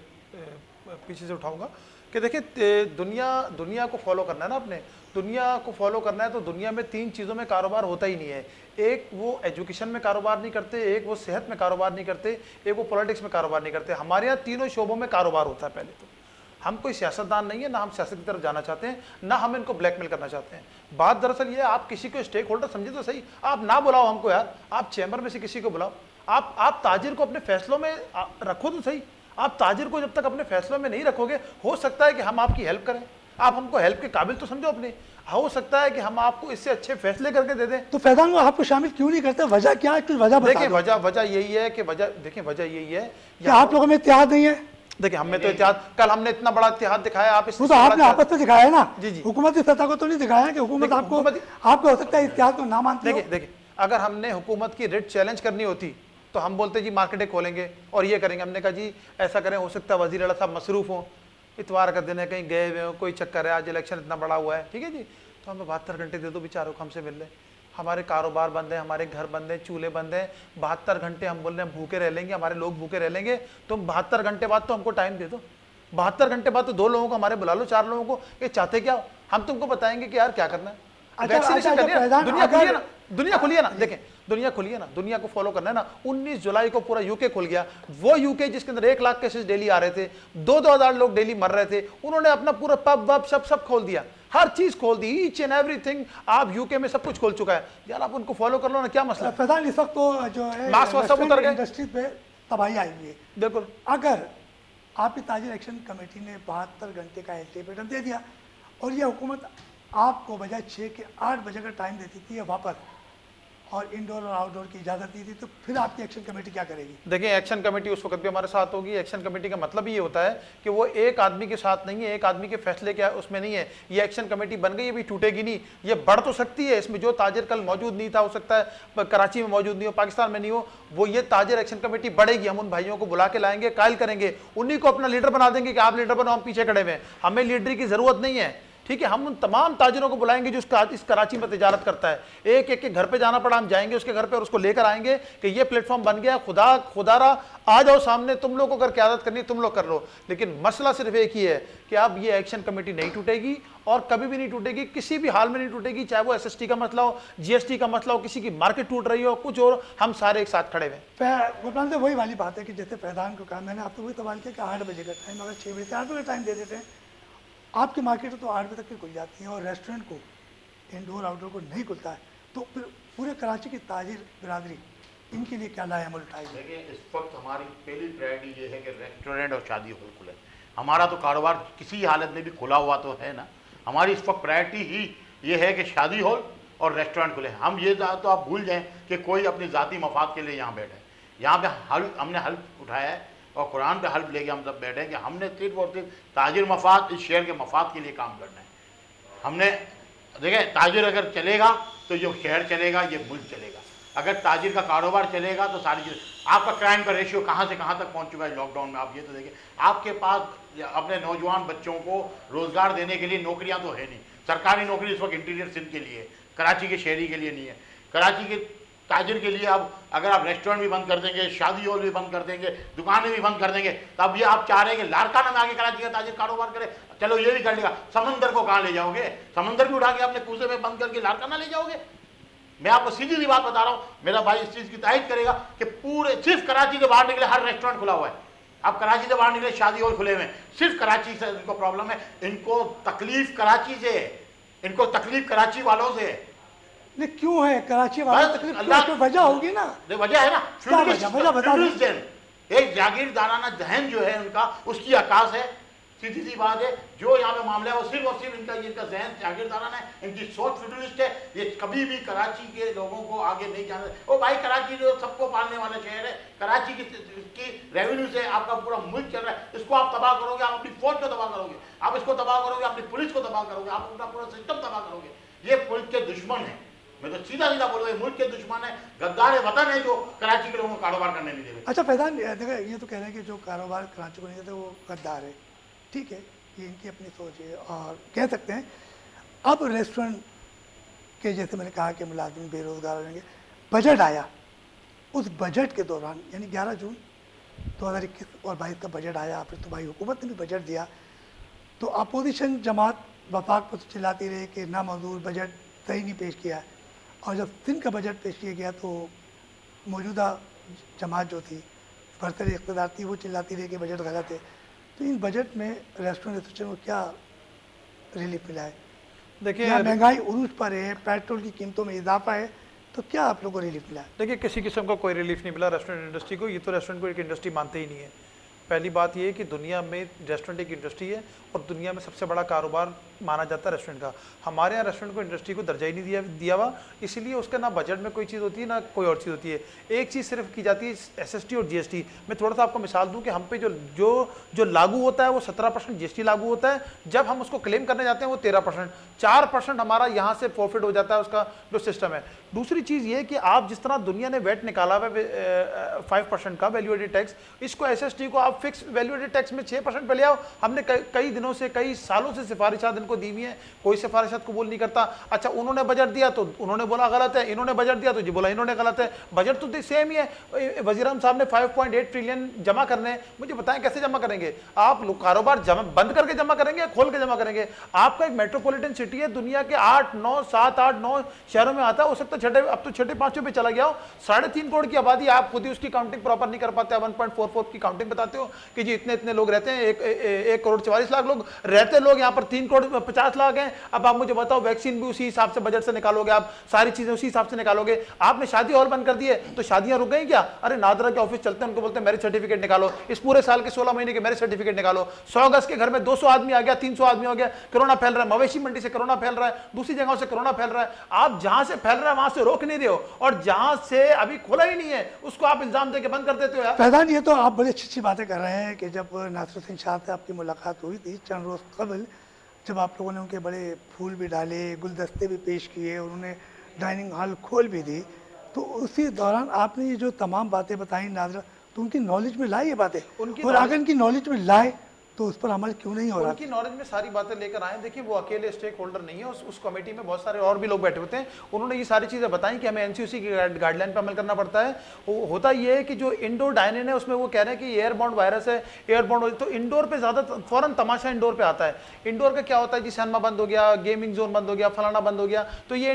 पीछे से उठाऊंगा कि देखिए, दुनिया को फॉलो करना है ना, आपने दुनिया को फॉलो करना है तो दुनिया में 3 चीज़ों में कारोबार होता ही नहीं है। एक वो एजुकेशन में कारोबार नहीं करते, एक वो सेहत में कारोबार नहीं करते, एक वो पॉलिटिक्स में कारोबार नहीं करते। हमारे यहाँ तीनों शोबों में कारोबार होता है। पहले तो हम कोई सियासतदान नहीं है, ना हम सियासत की तरफ जाना चाहते हैं, ना हम इनको ब्लैकमेल करना चाहते हैं। बात दरअसल ये है, आप किसी को स्टेक होल्डर समझे तो सही, आप ना बुलाओ हमको यार, आप चैम्बर में से किसी को बुलाओ, आप ताजिर को अपने फैसलों में रखो तो सही। आप ताजिर को जब तक अपने फैसलों में नहीं रखोगे, हो सकता है कि हम आपकी हेल्प करें, आप हमको हेल्प के काबिल तो समझो अपने, हो सकता है कि हम आपको इससे अच्छे फैसले करके दे दें। तो फैजान आपको शामिल क्यों नहीं करते, वजह क्या है? कुछ वजह देखिए, वजह यही है कि वजह यही है कि आप लोगों में इत्तेहाद नहीं है। देखिए, हमें तो इत्तेहाद, कल हमने इतना बड़ा इत्तेहाद दिखाया, आप तो आपने आपस में दिखाया है ना। जी, हुकूमत की सत्ता को तो नहीं दिखाया कि हुकूमत आपको हो सकता है इत्तेहाद को ना मानती। देखिए, अगर हमने हुकूमत की रिट चैलेंज करनी होती तो हम बोलते जी मार्केटें खोलेंगे और ये करेंगे। हमने कहा जी ऐसा करें, हो सकता है वज़ीर आला साहब मसरूफ़ हों, इतवार का दिन है, कहीं गए हुए हो, कोई चक्कर है, आज इलेक्शन इतना बड़ा हुआ है, ठीक है जी, तो हमें 72 घंटे दे दो बेचारों को, हमसे मिल ले। हमारे कारोबार बंद है, हमारे घर बंद है, चूल्हे बंद हैं, 72 घंटे हम बोल रहे हैं भूखे रह लेंगे, हमारे लोग भूखे रह लेंगे, तुम 72 घंटे बाद तो हमको टाइम दे दो। 72 घंटे बाद तो 2 लोगों को हमारे बुला लो, 4 लोगों को, ये चाहते क्या हो, हम तुमको बताएंगे कि यार क्या करना है। वैक्सीनेशन करनी है, दुनिया खुली है ना, दुनिया खुली है ना, देखें दुनिया खुली है ना, दुनिया को फॉलो करना है ना। 19 जुलाई को पूरा यूके खुल गया, वो यूके जिसके अंदर 1 लाख केसेस डेली आ रहे थे, 2-2 हज़ार लोग डेली मर रहे थे, उन्होंने अपना पूरा पब वब सब खोल दिया, हर चीज खोल दी, ईच एंड एवरीथिंग। आप यूके में सब कुछ खोल चुका है यार, आप उनको फॉलो कर लो ना, क्या मसला। फैजान इस वक्त तो जो है मास्क सब उतर गए, इंडस्ट्री पे तबाही आई हुई है। बिल्कुल, अगर आपकी ताजिर एक्शन कमेटी ने 72 घंटे का अल्टीमेटम दे दिया और ये हुकूमत आपको बजाय 6 के 8 बजे का टाइम देती थी वापस और इंडोर और आउटडोर की इजाज़त दी थी, तो फिर आपकी एक्शन कमेटी क्या करेगी? देखिए, एक्शन कमेटी उस वक्त भी हमारे साथ होगी। एक्शन कमेटी का मतलब ये होता है कि वो एक आदमी के साथ नहीं है, एक आदमी के फैसले क्या उसमें नहीं है। ये एक्शन कमेटी बन गई, ये भी टूटेगी नहीं, ये बढ़ तो सकती है। इसमें जो ताजिर कल मौजूद नहीं था, हो सकता है कराची में मौजूद नहीं हो, पाकिस्तान में नहीं हो, वो ये ताजिर एक्शन कमेटी बढ़ेगी। हम उन भाइयों को बुला के लाएंगे, कायल करेंगे, उन्हीं को अपना लीडर बना देंगे कि आप लीडर बनो, हम पीछे खड़े हुए हैं, हमें लीडरी की जरूरत नहीं है, ठीक है। हम उन तमाम ताजिरों को बुलाएंगे जो इस कराची में तिजारत करता है, एक एक के घर पे जाना पड़ा, हम जाएंगे उसके घर पे और उसको लेकर आएंगे कि ये प्लेटफॉर्म बन गया, खुदारा आ जाओ सामने, तुम लोगों को अगर क्यादत करनी तुम लोग कर लो। लेकिन मसला सिर्फ एक ही है कि अब ये एक्शन कमेटी नहीं टूटेगी और कभी भी नहीं टूटेगी, किसी भी हाल में नहीं टूटेगी, चाहे वो SST का मसला हो, GST का मसला हो, किसी की मार्केट टूट रही हो, कुछ और, हम सारे एक साथ खड़े हुए। गुरप्रान से वही वाली बात है कि जैसे फैजान को कहा, मैंने आपसे वही सवाल किया कि 8 बजे का टाइम, अगर 6 बजे से 8 बजे टाइम दे देते हैं, आपकी मार्केट तो 8 बजे तक की खुल जाती है और रेस्टोरेंट को इंडोर आउटडोर को नहीं खुलता है, तो फिर पूरे कराची की ताजिर बिरादरी इनके लिए क्या लाए अमल उठाए? देखिए, इस वक्त हमारी पहली प्रायोरिटी ये है कि रेस्टोरेंट और शादी हॉल खुले। हमारा तो कारोबार किसी हालत में भी खुला हुआ तो है ना, हमारी इस वक्त प्रायोरिटी ही ये है कि शादी हॉल और रेस्टोरेंट खुले। हम ये तो आप भूल जाएं कि कोई अपनी ज़ाती मफाद के लिए यहाँ बैठे, यहाँ पे हमने हल्फ उठाया है और कुरान पे हल्फ लेके हम सब बैठे हैं कि हमने सिर्फ और सिर्फ ताजिर मफाद, इस शहर के मफाद के लिए काम करना है। हमने देखें, ताजिर अगर चलेगा तो ये शहर चलेगा, ये मुल्क चलेगा। अगर ताजिर का कारोबार चलेगा तो सारी चीज़, आपका क्राइम का रेशियो कहाँ से कहाँ तक पहुँच चुका है लॉकडाउन में, आप ये तो देखिए। आपके पास अपने नौजवान बच्चों को रोज़गार देने के लिए नौकरियाँ तो है नहीं। सरकारी नौकरी इस वक्त इंटीरियर सिंध के लिए, कराची के शहरी के लिए नहीं है। कराची के ताजिर के लिए अब अगर आप रेस्टोरेंट भी बंद कर देंगे, शादी हॉल भी बंद कर देंगे, दुकानें भी बंद कर देंगे, तब ये आप चाह रहे हैं कि लारकाना में आगे कराची का ताजिर कारोबार करे। चलो ये भी कर लेगा, समंदर को कहाँ ले जाओगे? समंदर भी उठा के अपने कूजे में बंद करके लारकाना ले जाओगे? मैं आपको सीधी सी बात बता रहा हूँ, मेरा भाई इस चीज़ की तायद करेगा कि पूरे सिर्फ कराची से बाहर निकले हर रेस्टोरेंट खुला हुआ है। अब कराची से बाहर निकले शादी हॉल खुले हुए हैं, सिर्फ कराची से इनको प्रॉब्लम है। इनको तकलीफ कराची से है, इनको तकलीफ कराची वालों से है। नहीं क्यों है कराची वाला तकलीफ? तो वजह होगी ना, वजह है ना, वजह बता दो। एक जागीरदाराना जहन जो है उनका, उसकी आकाश है सीधी सी बात है, जो यहाँ पे मामला है वो सिर्फ और सिर्फ इनका जहन जागीरदाराना है, इनकी सोच फ्यूडलिस्ट है। ये कभी भी कराची के लोगों को आगे नहीं जाना। ओ भाई, कराची जो सबको पालने वाला शहर है, कराची की रेवेन्यू से आपका पूरा मुल्क चल रहा है, इसको आप तबाह करोगे, आप अपनी फौज को तबाह करोगे, आप इसको तबाह करोगे, अपनी पुलिस को तबाह करोगे, आप अपना पूरा सिस्टम तबाह करोगे। ये मुल्क के दुश्मन है, मैं तो सीधा सीधा बोल रहा हूँ, मुल्क के दुश्मन है, गद्दार वतन है जो कराची के लोगों को कारोबार करने नहीं दे रहे। अच्छा फैजान, देखो ये तो कह रहे हैं कि जो कारोबार कराची को नहीं देते वो गद्दार है, ठीक है, ये इनकी अपनी सोच है और कह सकते हैं। अब रेस्टोरेंट के जैसे मैंने कहा कि मुलाजिम बेरोज़गार हो जाएंगे, बजट आया, उस बजट के दौरान यानी 11 जून 2021 और 22 का बजट आया, फिर तो भाई हुकूमत ने भी बजट दिया, तो अपोजिशन जमात वफाक पर चिल्लाती रही कि ना मंजूर, बजट सही नहीं पेश किया। और जब सिंध का बजट पेश किया गया तो मौजूदा जमात जो थी, बरसर इक़्तिदार थी, वो चिल्लाती रही कि बजट गलत है। तो इन बजट में रेस्टोरेंट एसोसिएशन को क्या रिलीफ मिला है? देखिए, महंगाई उरूज पर है, पेट्रोल की कीमतों में इजाफा है, तो क्या आप लोगों को रिलीफ मिला है? देखिए, किसी किस्म का कोई रिलीफ नहीं मिला रेस्टोरेंट इंडस्ट्री को। ये तो रेस्टोरेंट को एक इंडस्ट्री मानते ही नहीं है। पहली बात ये है कि दुनिया में रेस्टोरेंट एक इंडस्ट्री है और दुनिया में सबसे बड़ा कारोबार माना जाता है रेस्टोरेंट का। हमारे यहाँ रेस्टोरेंट को इंडस्ट्री को दर्जा ही नहीं दिया हुआ, इसीलिए उसका ना बजट में कोई चीज़ होती है ना कोई और चीज़ होती है। एक चीज़ सिर्फ की जाती है SST और GST। मैं थोड़ा सा आपको मिसाल दूँ कि हम पे जो लागू होता है वो 17% GST लागू होता है, जब हम उसको क्लेम करने जाते हैं वो 13%, 4% हमारा यहाँ से प्रॉफिट हो जाता है उसका जो सिस्टम है। दूसरी चीज़ ये कि आप जिस तरह दुनिया ने वैट निकाला हुआ है 5% का वैल्यू एडेड टैक्स, इसको SST को आप फिक्स वैल्यू एडेड टैक्स में 6% पे ले आओ। हमने कई दिनों से, कई सालों से सिफारिशात इनको दी हुई है, कोई सिफारिशात कबूल नहीं करता। अच्छा, उन्होंने बजट दिया तो उन्होंने बोला गलत है, इन्होंने बजट दिया तो जी बोला इन्होंने गलत है। बजट तो सेम ही है। वज़ीर-ए-आज़म साहब ने 5.8 ट्रिलियन जमा करने, मुझे बताएं कैसे जमा करेंगे? आप कारोबार बंद करके जमा करेंगे या खोल के जमा करेंगे? आपका एक मेट्रोपॉलिटन सिटी है, दुनिया के 8, 9, 7, 8, 9 शहरों में आता है, हो सकता है अब तो छठे 5वें पे चला गया हो। 3.5 करोड़ की आबादी, आप खुद ही उसकी काउंटिंग प्रॉपर नहीं कर पाते। 1.44 की काउंटिंग बताते हो कि जी इतने लोग रहते हैं, 1 करोड़ 44 लाख लोग रहते लोग, यहाँ पर 3 करोड़ 50 लाख हैं। अब आप मुझे बताओ, वैक्सीन भी उसी हिसाब से बजट से निकालोगे, आप सारी चीजें उसी हिसाब से निकालोगे। आपने शादी हॉल बंद कर दिए तो शादियां रुक गई क्या? अरे नादरा के ऑफिस चलते हैं, उनको बोलते हैं मैरिज सर्टिफिकेट निकालो, इस पूरे साल के 16 महीने के मैरिज सर्टिफिकेट निकालो। 100 गज के घर में 200 आदमी आ गया, 300 आदमी हो गया, कोरोना फैल रहा है। मवेशी मंडी से कोरोना फैल रहा है, दूसरी जगहों से कोरोना फैल रहा है। आप जहां से फैल रहा है वहां से रोक नहीं रहे हो, और जहां से अभी खुला ही नहीं है उसको आप इल्जाम देके बंद कर देते हो। यार फैजान, ये तो आप बड़ी अच्छी बातें कर रहे हैं कि जब नासिरुद्दीन शाह से आपकी मुलाकात हुई थी चंद रोज़ कबल, जब आप लोगों ने उनके बड़े फूल भी डाले, गुलदस्ते भी पेश किए, उन्होंने डाइनिंग हॉल खोल भी दी, तो उसी दौरान आपने ये जो तमाम बातें बताई नाज़रा, तो उनकी नॉलेज में लाए ये बातें, और अगर इनकी नॉलेज में लाए तो उस पर अमल क्यों नहीं हो रहा? उनकी नॉलेज में सारी बातें लेकर आए। देखिए, वो अकेले स्टेक होल्डर नहीं है, उस कमेटी में बहुत सारे और भी लोग बैठे होते हैं। उन्होंने ये सारी चीज़ें बताई कि हमें NCOC की गाइडलाइन पर अमल करना पड़ता है। होता ये है कि जो इंडोर डाइनिंग है उसमें वो कह रहे हैं कि एयरबॉर्न वायरस है, एयरबॉर्न, तो इंडोर पे ज़्यादा फौरन तमाशा इंडोर पे आता है। इंडोर का क्या होता है जी, सिनेमा बंद हो गया, गेमिंग जोन बंद हो गया, फलाना बंद हो गया, तो ये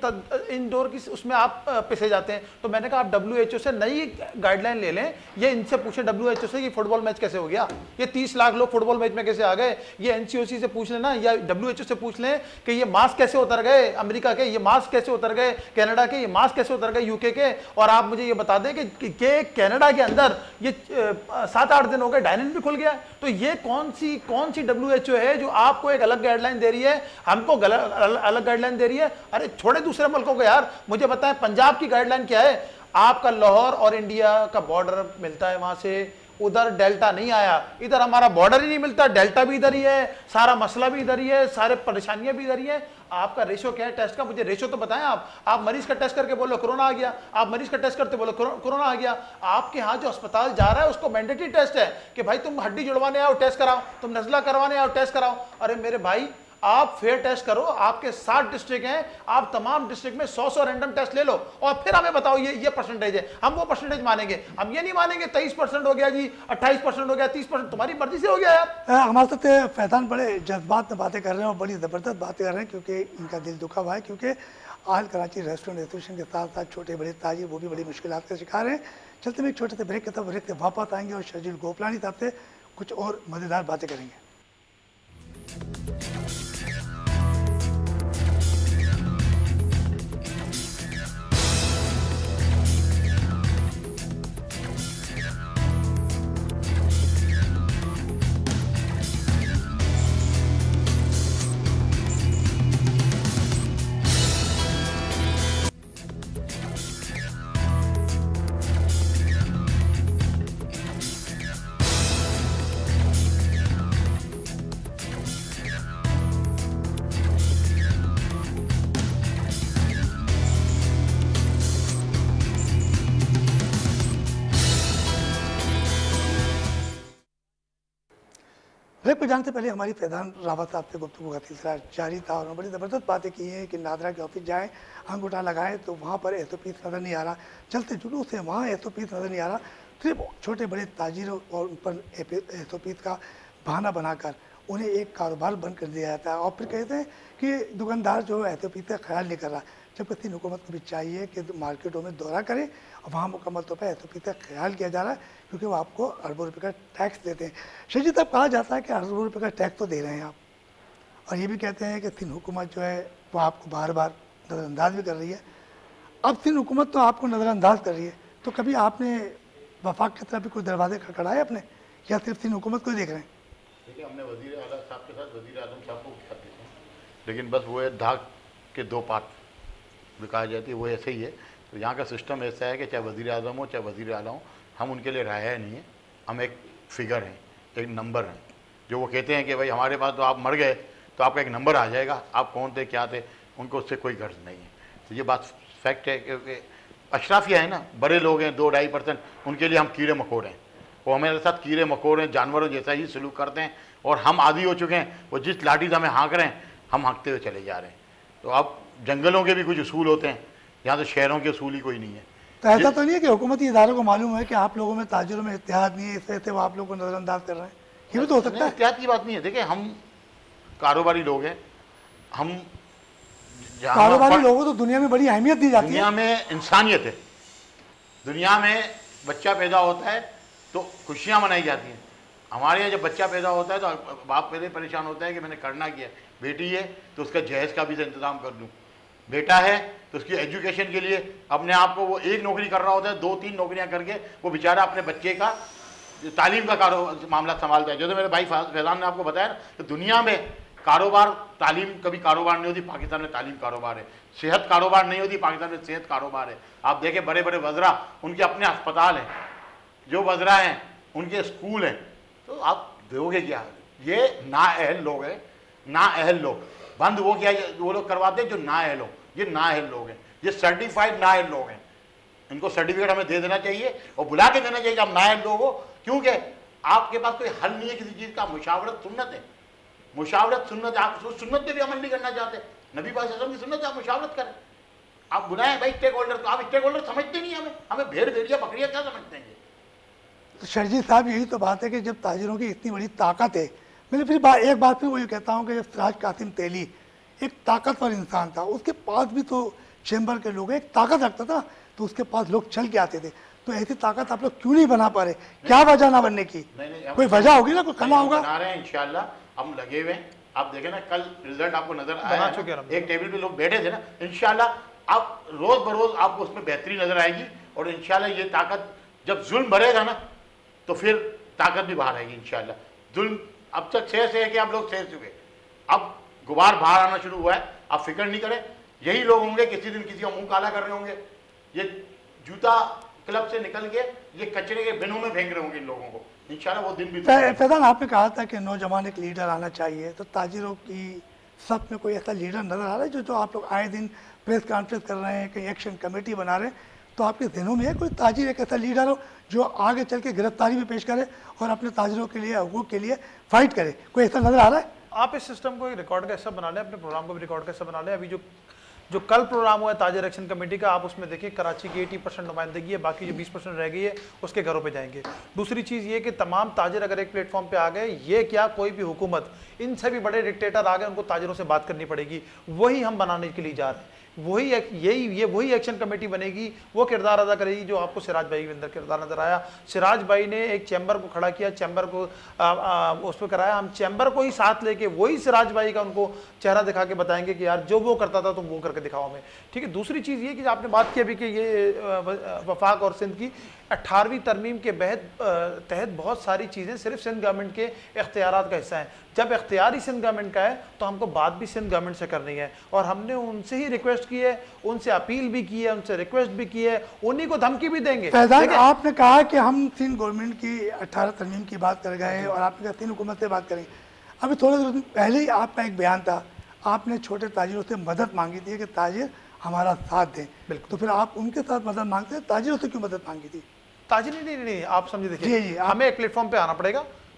इंडोर की उसमें आप पिसे जाते हैं। तो मैंने कहा आप WHO से नई गाइडलाइन ले लें, ये इनसे पूछे WHO से कि फुटबॉल मैच कैसे हो गया, ये 30 लाख लोग फुटबॉल मैच में कैसे आ गए। ये NCOC से पूछ लेना या WHO से पूछ लें कि ये मास्क कैसे उतर गए अमेरिका के, ये मास्क कैसे उतर गए कनाडा के, ये मास्क कैसे उतर गए UK के। और आप मुझे ये बता दें कि कनाडा के अंदर ये 7-8 दिन हो गए डाइनिंग भी खुल गया। तो ये कौन सी WHO है जो आपको एक अलग गाइडलाइन दे रही है, हमको अलग गाइडलाइन दे रही है? अरे छोड़े दूसरे मुल्कों को यार, मुझे बताएं पंजाब की गाइडलाइन क्या है? आपका लाहौर और इंडिया का बॉर्डर मिलता है, वहां से उधर डेल्टा नहीं आया, इधर हमारा बॉर्डर ही नहीं मिलता, डेल्टा भी इधर ही है, सारा मसला भी इधर ही है, सारे परेशानियां भी इधर ही है। आपका रेशो क्या है टेस्ट का? मुझे रेशो तो बताएं। आप मरीज का टेस्ट करके बोलो कोरोना आ गया, आप मरीज का टेस्ट करते बोलो कोरोना आ गया। आपके यहाँ जो अस्पताल जा रहा है उसको मैंडेटरी टेस्ट है कि भाई तुम हड्डी जुड़वाने आओ टेस्ट कराओ, तुम नजला करवाने आओ टेस्ट कराओ। अरे मेरे भाई, आप फेयर टेस्ट करो, आपके 7 डिस्ट्रिक्ट हैं, आप तमाम डिस्ट्रिक्ट में 100 रैंडम टेस्ट ले लो और फिर हमें बताओ ये परसेंटेज है, हम वो परसेंटेज मानेंगे। हम ये नहीं मानेंगे 23% हो गया जी, 28% हो गया, 30%, तुम्हारी मर्जी से हो गया यार। हमारे साथ फैजान बड़े जज्बात में बातें कर रहे हैं और बड़ी ज़बरदस्त बातें कर रहे हैं, क्योंकि इनका दिल दुखा हुआ है, क्योंकि आज कराची रेस्टोरेंट एसोसिएशन के साथ साथ छोटे बड़े ताजिर वो भी बड़ी मुश्किलात का शिकार हैं। चलते में एक छोटे से ब्रेक के तब ब्रेक से वापस आएंगे और शर्जील गोपलानी साहब से कुछ और मज़ेदार बातें करेंगे। ब्रेक पर जाने से पहले हमारी फैजान रावत साहब से गुफ्तगू का सिलसिला जारी था और बड़ी ज़बरदस्त बातें की हैं कि नादरा के ऑफिस जाएँ, अंगूठा लगाएं तो वहाँ पर SOPs नज़र नहीं आ रहा, चलते जुलूस है वहाँ SOPs नज़र नहीं आ रहा, सिर्फ छोटे बड़े ताजिरों और उन पर SOPs का बहाना बनाकर उन्हें एक कारोबार बंद कर दिया जाता है और फिर कहते हैं कि दुकानदार जो है SOPs का ख्याल नहीं कर रहा, जबकि सिंध हुकूमत को भी चाहिए कि मार्केटों में दौरा करें और वहाँ मुकम्मल तौर पर SOPs का ख्याल किया जा रहा है, क्योंकि वो आपको अरबों रुपये का टैक्स देते हैं। शहीद साहब, कहा जाता है कि अरबों रुपये का टैक्स तो दे रहे हैं आप, और ये भी कहते हैं कि सिंध हुकूमत जो है वो आपको बार बार नज़रअंदाज भी कर रही है। अब सिंध हुकूमत तो आपको नज़रअंदाज कर रही है, तो कभी आपने वफाक की तरफ भी कोई दरवाजे खड़काए अपने, या सिर्फ सिंध हुकूमत को ही देख रहे हैं? देखिए, हमने वज़ीर आला साहब के साथ वज़ीर आज़म साहब को साथ देखा, लेकिन बस वो है धाक के दो पार्ट जो कहा जाती है वो ऐसे ही है। तो यहाँ का सिस्टम ऐसा है कि चाहे वज़ीर आज़म हो चाहे वज़ीर आला हो, हम उनके लिए राया नहीं है, हम एक फ़िगर हैं, एक नंबर हैं। जो वो कहते हैं कि भाई हमारे पास तो आप मर गए तो आपका एक नंबर आ जाएगा, आप कौन थे क्या थे, उनको उससे कोई गर्ज नहीं है। तो ये बात फैक्ट है, क्योंकि अशराफिया है ना, बड़े लोग हैं 2-2.5%, उनके लिए हम कीड़े मकोड़े हैं, वो हमारे साथ कीड़े मकोड़े जानवरों जैसा ही सलूक करते हैं और हम आदी हो चुके हैं। वो जिस लाठी से हमें हाँक रहे हैं हम हाँकते हुए चले जा रहे हैं। तो अब जंगलों के भी कुछ उसूल होते हैं, यहाँ तो शहरों के उसूल ही कोई नहीं है। तो ऐसा तो नहीं है कि हुकूमती इदारों को मालूम है कि आप लोगों में ताजिरों में इत्तेहाद नहीं है, इस वजह से वो आप लोगों को नज़रअंदाज कर रहे हैं? ये भी तो हो सकता है। इत्तेहाद की बात नहीं है। देखिए, हम कारोबारी लोग हैं, हम कारोबारी लोगों को तो दुनिया में बड़ी अहमियत दी जाती है। दुनिया में इंसानियत है, दुनिया में बच्चा पैदा होता है तो खुशियाँ मनाई जाती हैं। हमारे यहाँ जब बच्चा पैदा होता है तो बाप पहले परेशान होता है कि मैंने करना क्या है। बेटी है तो उसका जहेज़ का भी इंतज़ाम कर दूँ, बेटा है तो उसकी एजुकेशन के लिए अपने आप को वो एक नौकरी कर रहा होता है, 2-3 नौकरियाँ करके वो बेचारा अपने बच्चे का तालीम का मामला संभालता है। जैसे मेरे भाई फैज़ान ने आपको बताया ना, तो दुनिया में कारोबार तालीम कभी कारोबार नहीं होती, पाकिस्तान में तालीम कारोबार है। सेहत कारोबार नहीं होती, पाकिस्तान में सेहत कारोबार है। आप देखें बड़े बड़े वज़रा, उनके अपने अस्पताल हैं, जो वज़रा हैं उनके स्कूल हैं, तो आप दोगे क्या? ये नाअहल लोग हैं, नाअहल लोग। बंद वो क्या वो लोग करवाते हैं जो नाअहल हो, ये नाअहल लोग हैं, ये सर्टिफाइड नाअहल लोग हैं। इनको सर्टिफिकेट हमें दे देना चाहिए और बुला के देना चाहिए कि आप नाअहल लोग हो, क्योंकि आपके पास कोई हल नहीं है किसी चीज़ का। मुशावरत सुन्नत है, मुशावरत सुन्नत, आप सुन्नत पे भी अमल नहीं करना चाहते। नबी पाक सल्लल्लाहु अलैहि वसल्लम की सुन्नत है आप मुशावरत करें, आप बुलाएं भाई स्टेक होल्डर को। आप स्टेक होल्डर समझते नहीं, हमें भेड़ भेड़िया बकरियाँ क्या समझते हैं? तो शर्जील साहब, यही तो बात है कि जब ताजिरों की इतनी बड़ी ताकत है, मैंने फिर एक बात फिर वही कहता हूँ कि जब सिराज कासिम तेली एक ताकतवर इंसान था, उसके पास भी तो चैम्बर के लोग एक ताकत रखता था, तो उसके पास लोग चल के आते थे। तो ऐसी ताकत आप लोग क्यों नहीं बना पा रहे? क्या वजह ना बनने की? कोई वजह होगी ना, कोई कला होगा। बना रहे हैं इंशाल्लाह, हम लगे हुए हैं। आप देखें ना, कल रिजल्ट आपको नजर आया, एक टेबल पे लोग बैठे थे ना। इंशाल्लाह आप रोज बरोज आपको उसमें बेहतरी नजर आएगी और इंशाल्लाह ये ताकत, जब जुल्म बढ़ेगा ना तो फिर ताकत भी बाहर आएगी इंशाल्लाह। जुल्म अब तक सह के आप लोग सह चुके, अब गुबार बाहर आना शुरू हुआ है। आप फिक्र नहीं करें, यही लोग होंगे किसी दिन किसी का मुंह काला कर रहे होंगे, ये जूता क्लब से निकल के ये कचरे के बिनों में फेंक रहे होंगे इन लोगों को। इंशाल्लाह वो दिन भी। फैजान, आपने कहा था कि नौजवान एक लीडर आना चाहिए, तो ताजिरों की सब में कोई ऐसा लीडर नजर आ रहा है जो आप लोग आए दिन प्रेस कॉन्फ्रेंस कर रहे हैं, कहीं एक्शन कमेटी बना रहे हैं, तो आपके ज़हनों में है कोई ताजिर एक ऐसा लीडर हो जो आगे चल के गिरफ्तारी भी पेश करे और अपने ताजिरों के लिए, हकूक़ के लिए फाइट करे? कोई ऐसा नजर आ रहा है? आप इस सिस्टम को एक रिकॉर्ड का हिस्सा बना लें, अपने प्रोग्राम को भी रिकॉर्ड का हिस्सा बना लें। अभी जो कल प्रोग्राम हुआ है ताजिर एक्शन कमेटी का, आप उसमें देखिए कराची की 80% नुमाइंदगी है, बाकी जो 20% रह गई है उसके घरों पे जाएंगे। दूसरी चीज़ ये कि तमाम ताजिर अगर एक प्लेटफॉर्म पे आ गए, ये क्या कोई भी हुकूमत, इनसे भी बड़े डिक्टेटर आ गए, उनको ताजिरों से बात करनी पड़ेगी। वही हम बनाने के लिए जा रहे हैं, वही एक्शन कमेटी बनेगी, वो किरदार अदा करेगी जो आपको सिराज भाई के अंदर किरदार नजर आया। सिराज भाई ने एक चैम्बर को खड़ा किया, चैम्बर को उस पर कराया, हम चैम्बर को ही साथ लेके वही सिराज भाई का उनको चेहरा दिखा के बताएंगे कि यार जो वो करता था तुम वो करके दिखाओ हमें। ठीक है। दूसरी चीज़ ये कि आपने बात की अभी कि ये वफाक और सिंध की 18वीं तरमीम के तहत बहुत सारी चीज़ें सिर्फ सिंध गवर्नमेंट के इख्तियारात का हिस्सा हैं। जब इख्तियार ही सिंध गवर्नमेंट का है तो हमको बात भी सिंध गवर्नमेंट से करनी है, और हमने उनसे ही रिक्वेस्ट की है, उनसे अपील भी की है, उनसे रिक्वेस्ट भी की है, उन्हीं को धमकी भी देंगे। फैजान, आपने कहा कि हम सिंध गवर्नमेंट की 18 तरमीम की बात कर गए और आपने कहा सिंध हुकूमत से बात करेंगे। अभी थोड़े दिन पहले ही आपका एक बयान था, आपने छोटे ताजिरों से मदद मांगी थी कि ताजिर हमारा साथ दें। बिल्कुल। तो फिर आप उनके साथ मदद मांगते हैं, ताजिरों से क्यों मदद मांगी थी? ताजिर नहीं, आप समझे, देखिए हमें एक प्लेटफॉर्म पे आना पड़ेगा,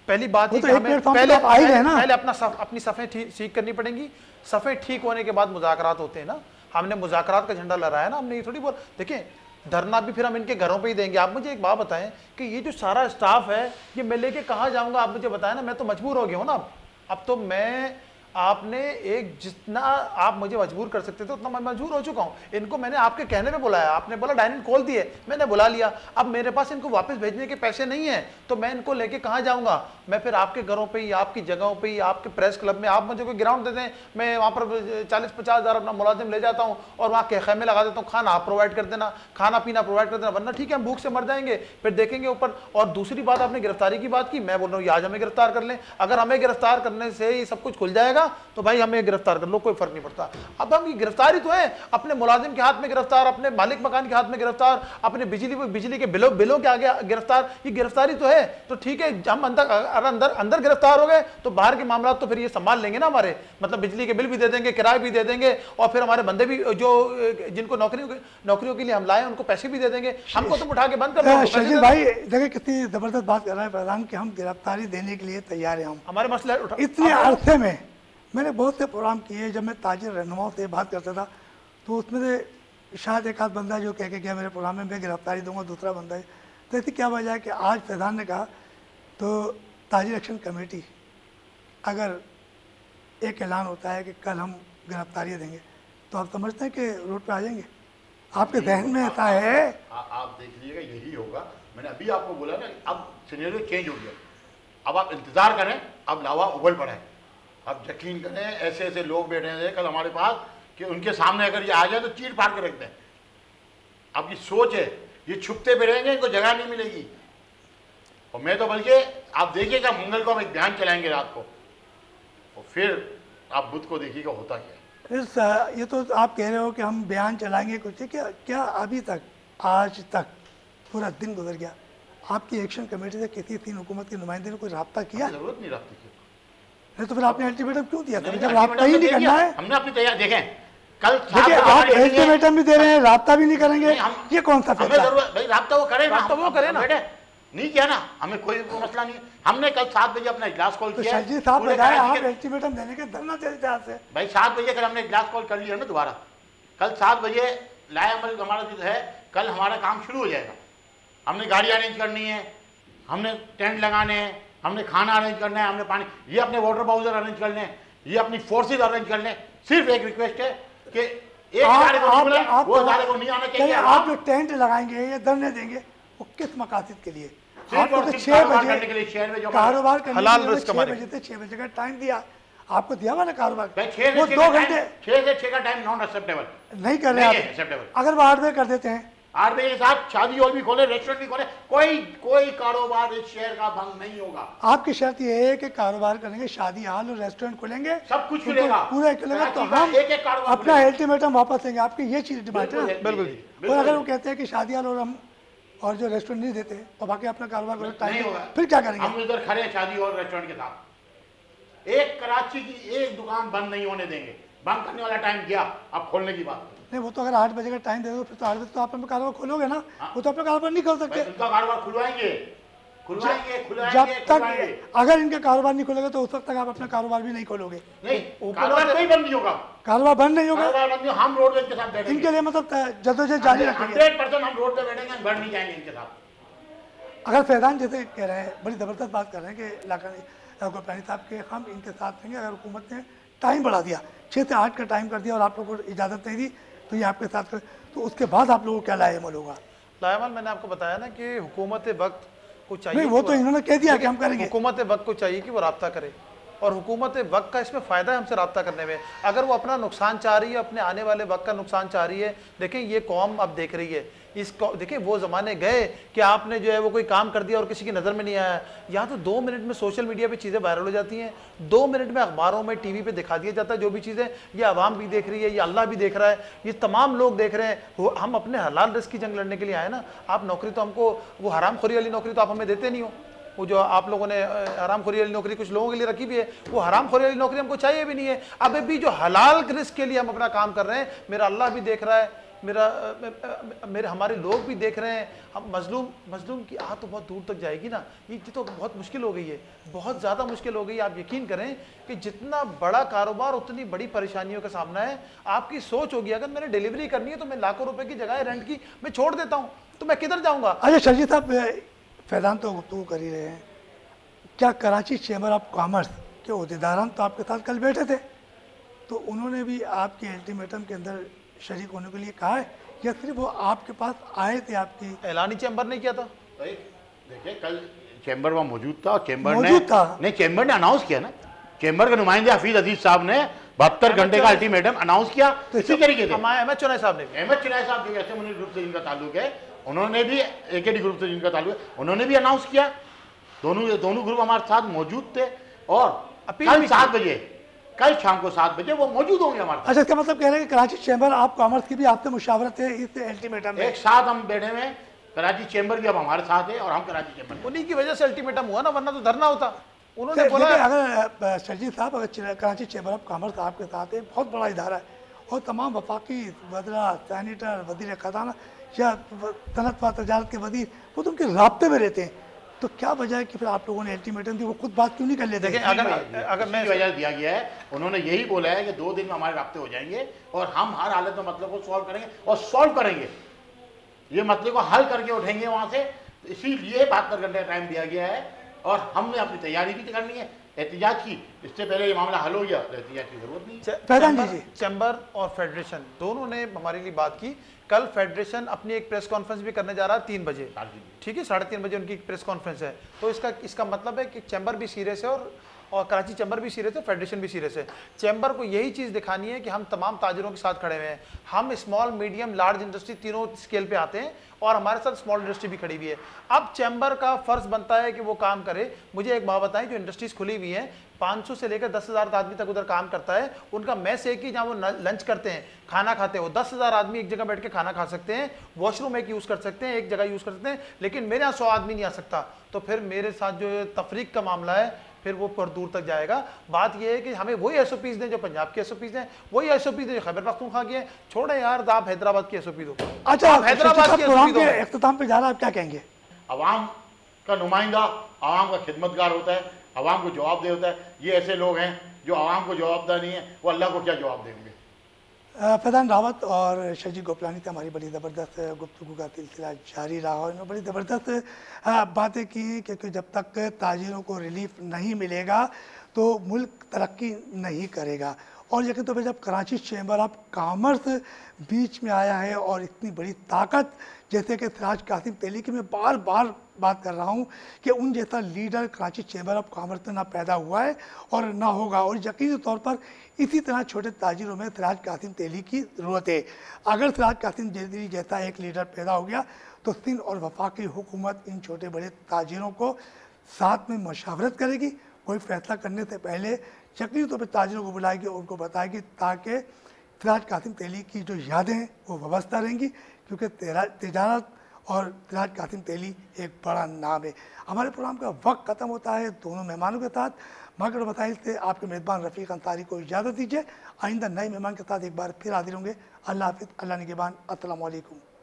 पहली बात वो ही तो कि एक हमें प्लेटफॉर्म पे पहले आप आ ही गए ना। पहले अपनी सफ़ें ठीक करनी पड़ेंगी। सफ़ें ठीक होने के बाद मुज़ाकरात होते हैं ना। हमने मुज़ाकरात का झंडा लहराया ना, हमने ये थोड़ी बोल, देखिए धरना भी फिर हम इनके घरों पे ही देंगे। आप मुझे एक बात बताएं कि ये जो सारा स्टाफ है ये मैं लेके कहाँ जाऊँगा, आप मुझे बताएं ना। मैं तो मजबूर हो गया हूँ ना। अब तो मैं, आपने एक जितना आप मुझे मजबूर कर सकते थे उतना मैं मजबूर हो चुका हूँ। इनको मैंने आपके कहने पे बुलाया, आपने बोला डाइनिंग खोल दिए, मैंने बुला लिया। अब मेरे पास इनको वापस भेजने के पैसे नहीं हैं, तो मैं इनको लेके कहाँ जाऊँगा? मैं फिर आपके घरों पे ही, आपकी जगहों पे ही, आपके प्रेस क्लब में आप मुझे कोई ग्राउंड दे दें, मैं वहाँ पर 40-50 हज़ार अपना मुलाजिम ले जाता हूँ और वहाँ के खेमे लगा देता हूँ। खाना आप प्रोवाइड कर देना, खाना पीना प्रोवाइड कर देना, वरना ठीक है हम भूख से मर जाएंगे, फिर देखेंगे ऊपर। और दूसरी बात, आपने गिरफ्तारी की बात की, मैं बोल रहा हूँ आज हमें गिरफ्तार कर लें। अगर हमें गिरफ्तार करने से ही सब कुछ खुल जाएगा तो भाई हमें गिरफ्तार कर लो, कोई फर्क नहीं पड़ता। अब हम गिरफ्तारी तो है, अपने मुलाजिम के हाथ में गिरफ्तार, अपने मालिक मकान के हाथ में गिरफ्तार, अपने बिजली के बिलों के आगे गिरफ्तार, ये गिरफ्तारी तो है। तो ठीक है, हम अंदर गिरफ्तार हो गए तो बाहर के मामला तो फिर ये संभाल लेंगे ना हमारे, मतलब बिजली के बिल भी दे देंगे, किराए भी दे देंगे, और फिर हमारे बंदे भी जो जिनको नौकरियों के लिए हम लाए उनको पैसे भी दे देंगे। हमको तुम उठा के बंद कर दो। शकील भाई देखिए कितनी जबरदस्त बात कर रहे हैं प्रधान कि हम गिरफ्तारी देने के लिए तैयार हैं। हम हमारे मसले इतने अरसे में मैंने बहुत से प्रोग्राम किए। जब मैं ताजिर रहनुमाओं से बात करता था तो उसमें से शायद एक आध बंदा जो कह के गया मेरे प्रोग्राम में मैं गिरफ्तारी दूंगा, दूसरा बंदा है। तो ऐसी क्या वजह है कि आज फैजान ने कहा तो ताजिर एक्शन कमेटी अगर एक ऐलान होता है कि कल हम गिरफ्तारी देंगे तो आप समझते हैं कि रोड पर आ जाएंगे? आपके जहन में ऐसा है? आप देख लीजिएगा यही होगा। मैंने अभी आपको बोला ना, अब सिनेरियो चेंज हो गया। अब आप इंतजार करें, अब लावा उबल पड़ा है। अब यकीन करें ऐसे ऐसे लोग बैठे हैं कल हमारे पास कि उनके सामने अगर ये आ जाए तो चीर फाड़ के रखते हैं। अब ये सोच है, ये छुपते पे रहेंगे, इनको जगह नहीं मिलेगी। और मैं तो बल्कि आप देखिएगा मंगल को हम एक बयान चलाएंगे रात को, और फिर आप बुध को देखिएगा होता क्या है। ये तो आप कह रहे हो कि हम बयान चलाएंगे कुछ, क्या अभी तक आज तक पूरा दिन गुजर गया, आपकी एक्शन कमेटी से किसी 3 हुकूमत के नुमाइंदे ने कोई रब्ता किया? जरूरत नहीं रब्ते की। नहीं तो फिर आपने अल्टीमेटम क्यों दिया था जब रब्ता ही नहीं करना है? हमने अपनी तैयार देखें, कल देखिए आप अल्टीमेटम भी दे रहे हैं, रब्ता भी नहीं करेंगे, ये कौन सा फैसला है? भाई रब्ता वो करे ना, रब्ता वो करे ना। नहीं किया ना, हमें कोई मसला नहीं है। हमने कल 7 बजे अपना इजलास कॉल किया। शर्जी साहब बजाय आप अल्टीमेटम देने के धरना चलते से भाई 7 बजे कल हमने इजलास कॉल कर लिया ना दोबारा। कल 7 बजे लाएअमल हमारा जो है, कल हमारा काम शुरू हो जाएगा। हमने गाड़ी अरेंज करनी है, हमने टेंट लगाने हैं, हमने खाना अरेंज करना है, हमने पानी, ये अपने वाटर बाउजर अरेंज करने हैं, ये अपनी फोर्सेज अरेंज करने हैं। सिर्फ एक रिक्वेस्ट है कि एक इदारे को नहीं बुलाएं, वो इदारे को नहीं आना चाहिए। आप जो टेंट लगाएंगे या धरने देंगे वो किस मकासद के लिए? आपको तो 6 बजे करने के लिए शहर में जो कारोबार करने हलाल के लिए रिस्क 6 हमारे। बजे से 6 बजे का टाइम दिया, आपको दिया हुआ ना कारोबार? भाई 6 वो 2 घंटे 6 का टाइम नॉन एक्सेप्टेबल नहीं कर रहे आप। एक्सेप्टेबल। अगर वो 8 बजे कर देते हैं, 8 बजे के साथ शादी हॉल भी खोले, रेस्टोरेंट भी खोले, कोई कारोबार इस शहर का बंद नहीं होगा। आपकी शर्त ये है कि कारोबार करेंगे, शादी हॉल और रेस्टोरेंट खोलेंगे, सब कुछ खुलेगा, पूरा खुलेगा, तो हम एक कारोबार अपना अल्टीमेटम वापस लेंगे। आपकी ये चीज डिमांड है ना? बिल्कुल। और अगर वो कहते हैं कि शादी हॉल और हम और जो रेस्टोरेंट नहीं देते और बाकी अपना कारोबार करो, नहीं टाइम होगा। फिर क्या करेंगे? हम इधर खड़े हैं शादी हॉल रेस्टोरेंट के साथ। एक कराची की एक दुकान बंद नहीं होने देंगे। बंद करने वाला टाइम गया, अब खोलने की बात नहीं, वो तो अगर 8 बजे का टाइम दे दो फिर तो 8 बजे तो आप अपना कारोबार खोलोगे ना। वो तो अपना कारोबार नहीं खोल सकते उनका कारोबार खुलवाएंगे। जब तक अगर इनका कारोबार नहीं खोलेगा तो उस वक्त तक आप अपना कारोबार भी नहीं खोलोगे। नहीं, कारोबार कोई बंद नहीं होगा। कारोबार बंद नहीं होगा, कारोबार बंद नहीं, हम रोडवेज के साथ बैठेंगे। इनके लिए मतलब जद्दोजहद जारी रखेंगे। 100% हम रोड पे बैठेंगे, बढ़ नहीं जाएंगे इनके साथ। अगर फैजान जैसे कह रहे हैं, बड़ी ज़बरदस्त बात कर रहे हैं कि गोपानी साहब के हम इनके साथ रहेंगे। अगर हुकूमत ने टाइम बढ़ा दिया, 6 से 8 का टाइम कर दिया और आप लोगों को इजाज़त नहीं दी तो ये आपके साथ कर, तो उसके बाद आप लोगों को क्या लाएमल होगा? लाएमल मैंने आपको बताया ना कि हुकूमत वक्त को चाहिए। नहीं, वो तो इन्होंने कह दिया कि हम करेंगे। हुकूमत वक्त को चाहिए कि वो रब्ता करे, और हुकूमत वक्त का इसमें फ़ायदा है हमसे रब्ता करने में। अगर वो अपना नुकसान चाह रही है, अपने आने वाले वक्त का नुकसान चाह रही है, देखें ये कौम अब देख रही है, देखिए वो ज़माने गए कि आपने जो है वो कोई काम कर दिया और किसी की नज़र में नहीं आया। यहाँ तो 2 मिनट में सोशल मीडिया पे चीज़ें वायरल हो जाती हैं, 2 मिनट में अखबारों में टीवी पे दिखा दिया जाता है जो भी चीज़ें। ये आवाम भी देख रही है, ये अल्लाह भी देख रहा है, ये तमाम लोग देख रहे हैं। हम अपने हलाल रिस्क की जंग लड़ने के लिए आए ना। आप नौकरी तो हमको, वो हराम खोरी वाली नौकरी तो आप हमें देते नहीं हो। वो जो आप लोगों ने हराम खोरी वाली नौकरी कुछ लोगों के लिए रखी भी है, वो हराम खोरी वाली नौकरी हमको चाहिए भी नहीं है। अब भी जो हलाल रिस्क के लिए हम अपना काम कर रहे हैं, मेरा अल्लाह भी देख रहा है, मेरे हमारे लोग भी देख रहे हैं, हम मजलूम की आह तो बहुत दूर तक जाएगी ना, ये तो बहुत मुश्किल हो गई है, बहुत ज़्यादा मुश्किल हो गई है। आप यकीन करें कि जितना बड़ा कारोबार उतनी बड़ी परेशानियों का सामना है। आपकी सोच होगी अगर मैंने डिलीवरी करनी है तो मैं लाखों रुपए की जगह रेंट की मैं छोड़ देता हूँ, तो मैं किधर जाऊँगा। अच्छा शर्जील साहब, फैजान तो गुफ्तगू कर ही रहे हैं, क्या कराची चैम्बर ऑफ कॉमर्स के अहदेदारान तो आपके साथ कल बैठे थे, तो उन्होंने भी आपके अल्टीमेटम के अंदर शरीक होने के लिए कहा है या सिर्फ वो आपके पास आए थे? आपकी ऐलानी चैम्बर ने किया था। देखिए कल चैम्बर वहाँ मौजूद था और चैम्बर ने चैम्बर ने अनाउंस किया ना, चैम्बर के नुमाइंदे हफीज अजीज साहब ने 72 घंटे का अल्टीमेटम अनाउंस किया। तो इसी तरीके से अहमद चुनाई साहब ने, अहमद चुनाई साहब जो ऐसे ग्रुप से जिनका ताल्लुक है, उन्होंने भी AKD ग्रुप से जिनका ताल्लुक है, उन्होंने भी अनाउंस किया। दोनों ग्रुप हमारे साथ मौजूद थे और कल 7 बजे, कल शाम को 7 बजे वो मौजूद होंगे हमारे साथ। अच्छा, इसका मतलब कह रहे हैं कि कराची चैम्बर ऑफ कॉमर्स की भी आपसे मुशावरत है इस अल्टीमेटम में? एक साथ हम बैठे हुए, कराची चैम्बर भी अब हमारे साथ है और हम कराची चैम्बर, उन्हीं की वजह से अल्टीमेटम हुआ ना, वरना तो धरना होता। उन्होंने बोला अगर शर्जील साहब, अगर कराची चैम्बर ऑफ कॉमर्स आपके साथ है, बहुत बड़ा इदारा है और तमाम वफाकी वज़रा, सैनिटर, वज़ीर ख़जाना या सनत व तजारत के वज़ीर वो तो उनके राब्ते में रहते हैं, तो क्या वजह है कि फिर आप लोगों ने अल्टीमेटम दी, वो खुद बात क्यों नहीं कर लेते? अगर मैं वजह दिया गया है, उन्होंने यही बोला है कि 2 दिन में हमारे राब्ते हो जाएंगे और हम हर हालत में मतलब को सॉल्व करेंगे और सॉल्व करेंगे, ये मसले को हल करके उठेंगे वहाँ से। इसीलिए 72 घंटे टाइम दिया गया है और हमने अपनी तैयारी भी करनी है एहतिजाज की। इससे पहले ये मामला हल हो गया तो एहतिजाज की जरूरत नहीं। चैम्बर और फेडरेशन दोनों ने हमारे लिए बात की। कल फेडरेशन अपनी एक प्रेस कॉन्फ्रेंस भी करने जा रहा है 3 बजे, ठीक है, 3:30 बजे उनकी एक प्रेस कॉन्फ्रेंस है। तो इसका मतलब है कि चैम्बर भी सीरियस है और कराची चैम्बर भी सीरियस है, फेडरेशन भी सीरियस है। चैम्बर को यही चीज़ दिखानी है कि हम तमाम ताजिरों के साथ खड़े हुए हैं। हम स्मॉल, मीडियम, लार्ज इंडस्ट्री तीनों स्केल पे आते हैं और हमारे साथ स्मॉल इंडस्ट्री भी खड़ी हुई है। अब चैम्बर का फर्ज बनता है कि वो काम करे। मुझे एक बात बताएं, जो इंडस्ट्रीज खुली हुई हैं 500 से लेकर 10,000 आदमी तक उधर काम करता है। उनका मैस एक ही, जहाँ वो लंच करते हैं, खाना खाते हैं, वो 10,000 आदमी एक जगह बैठ के खाना खा सकते हैं, वॉशरूम एक यूज़ कर सकते हैं, एक जगह यूज़ कर सकते हैं। लेकिन मेरे यहाँ 100 आदमी नहीं आ सकता, तो फिर मेरे साथ जो तफरीक का मामला है फिर वो पर दूर तक जाएगा। बात यह है कि हमें वही SOPs दें जो पंजाब के SOPs हैं, वही SOPs दें जो खैबर पख्तूनख्वा की है। छोड़े यार, आप हैदराबाद की SOP दो। अच्छा, हैदराबाद की SOP दो। इख्तिताम पे जा रहा है, आप क्या कहेंगे? अवाम का नुमाइंदा अवाम का खिदमतगार होता है, अवाम को जवाबदेह होता है। ये ऐसे लोग हैं जो अवाम को जवाबदेह नहीं है, वो अल्लाह को क्या जवाब देंगे। फैजान रावत और शर्जील गोपलानी से हमारी बड़ी ज़बरदस्त गुफ्तगू का सिलसिला जारी रहा और इन्होंने बड़ी ज़बरदस्त बातें की, क्योंकि जब तक ताजिरों को रिलीफ नहीं मिलेगा तो मुल्क तरक्की नहीं करेगा। और यकीन तो फिर जब कराची चैम्बर ऑफ कॉमर्स बीच में आया है और इतनी बड़ी ताकत, जैसे कि सिराज कासिम तेली की मैं बार बार बात कर रहा हूँ कि उन जैसा leader Karachi chamber of commerce में ना पैदा हुआ है और ना होगा, और यकीनी तौर पर इसी तरह छोटे ताजिरों में सिराज कासिम तेली की ज़रूरत है। अगर सिराज कासिम तेली जैसा एक लीडर पैदा हो गया तो सिंध और वफाकी हुकूमत इन छोटे बड़े ताजिरों को साथ में मशावरत करेगी, कोई फैसला करने से पहले यकीनी तौर पर ताजिरों को बुलाएगी और उनको बताएगी, ताकि सिराज कासिम तेली की जो यादें हैं वो वाबस्ता रहेंगी, क्योंकि तिजारत और सिराज कासिम तेली एक बड़ा नाम है। हमारे प्रोग्राम का वक्त ख़त्म होता है दोनों मेहमानों के साथ। मगर मसाइल से आपके मेज़बान रफ़ीक अंसारी को इजाज़त दीजिए। आइंदा नए मेहमान के साथ एक बार फिर हाजिर होंगे। अल्लाह हाफ़िज़, अल्लाह निगहबान, अस्सलामु अलैकुम।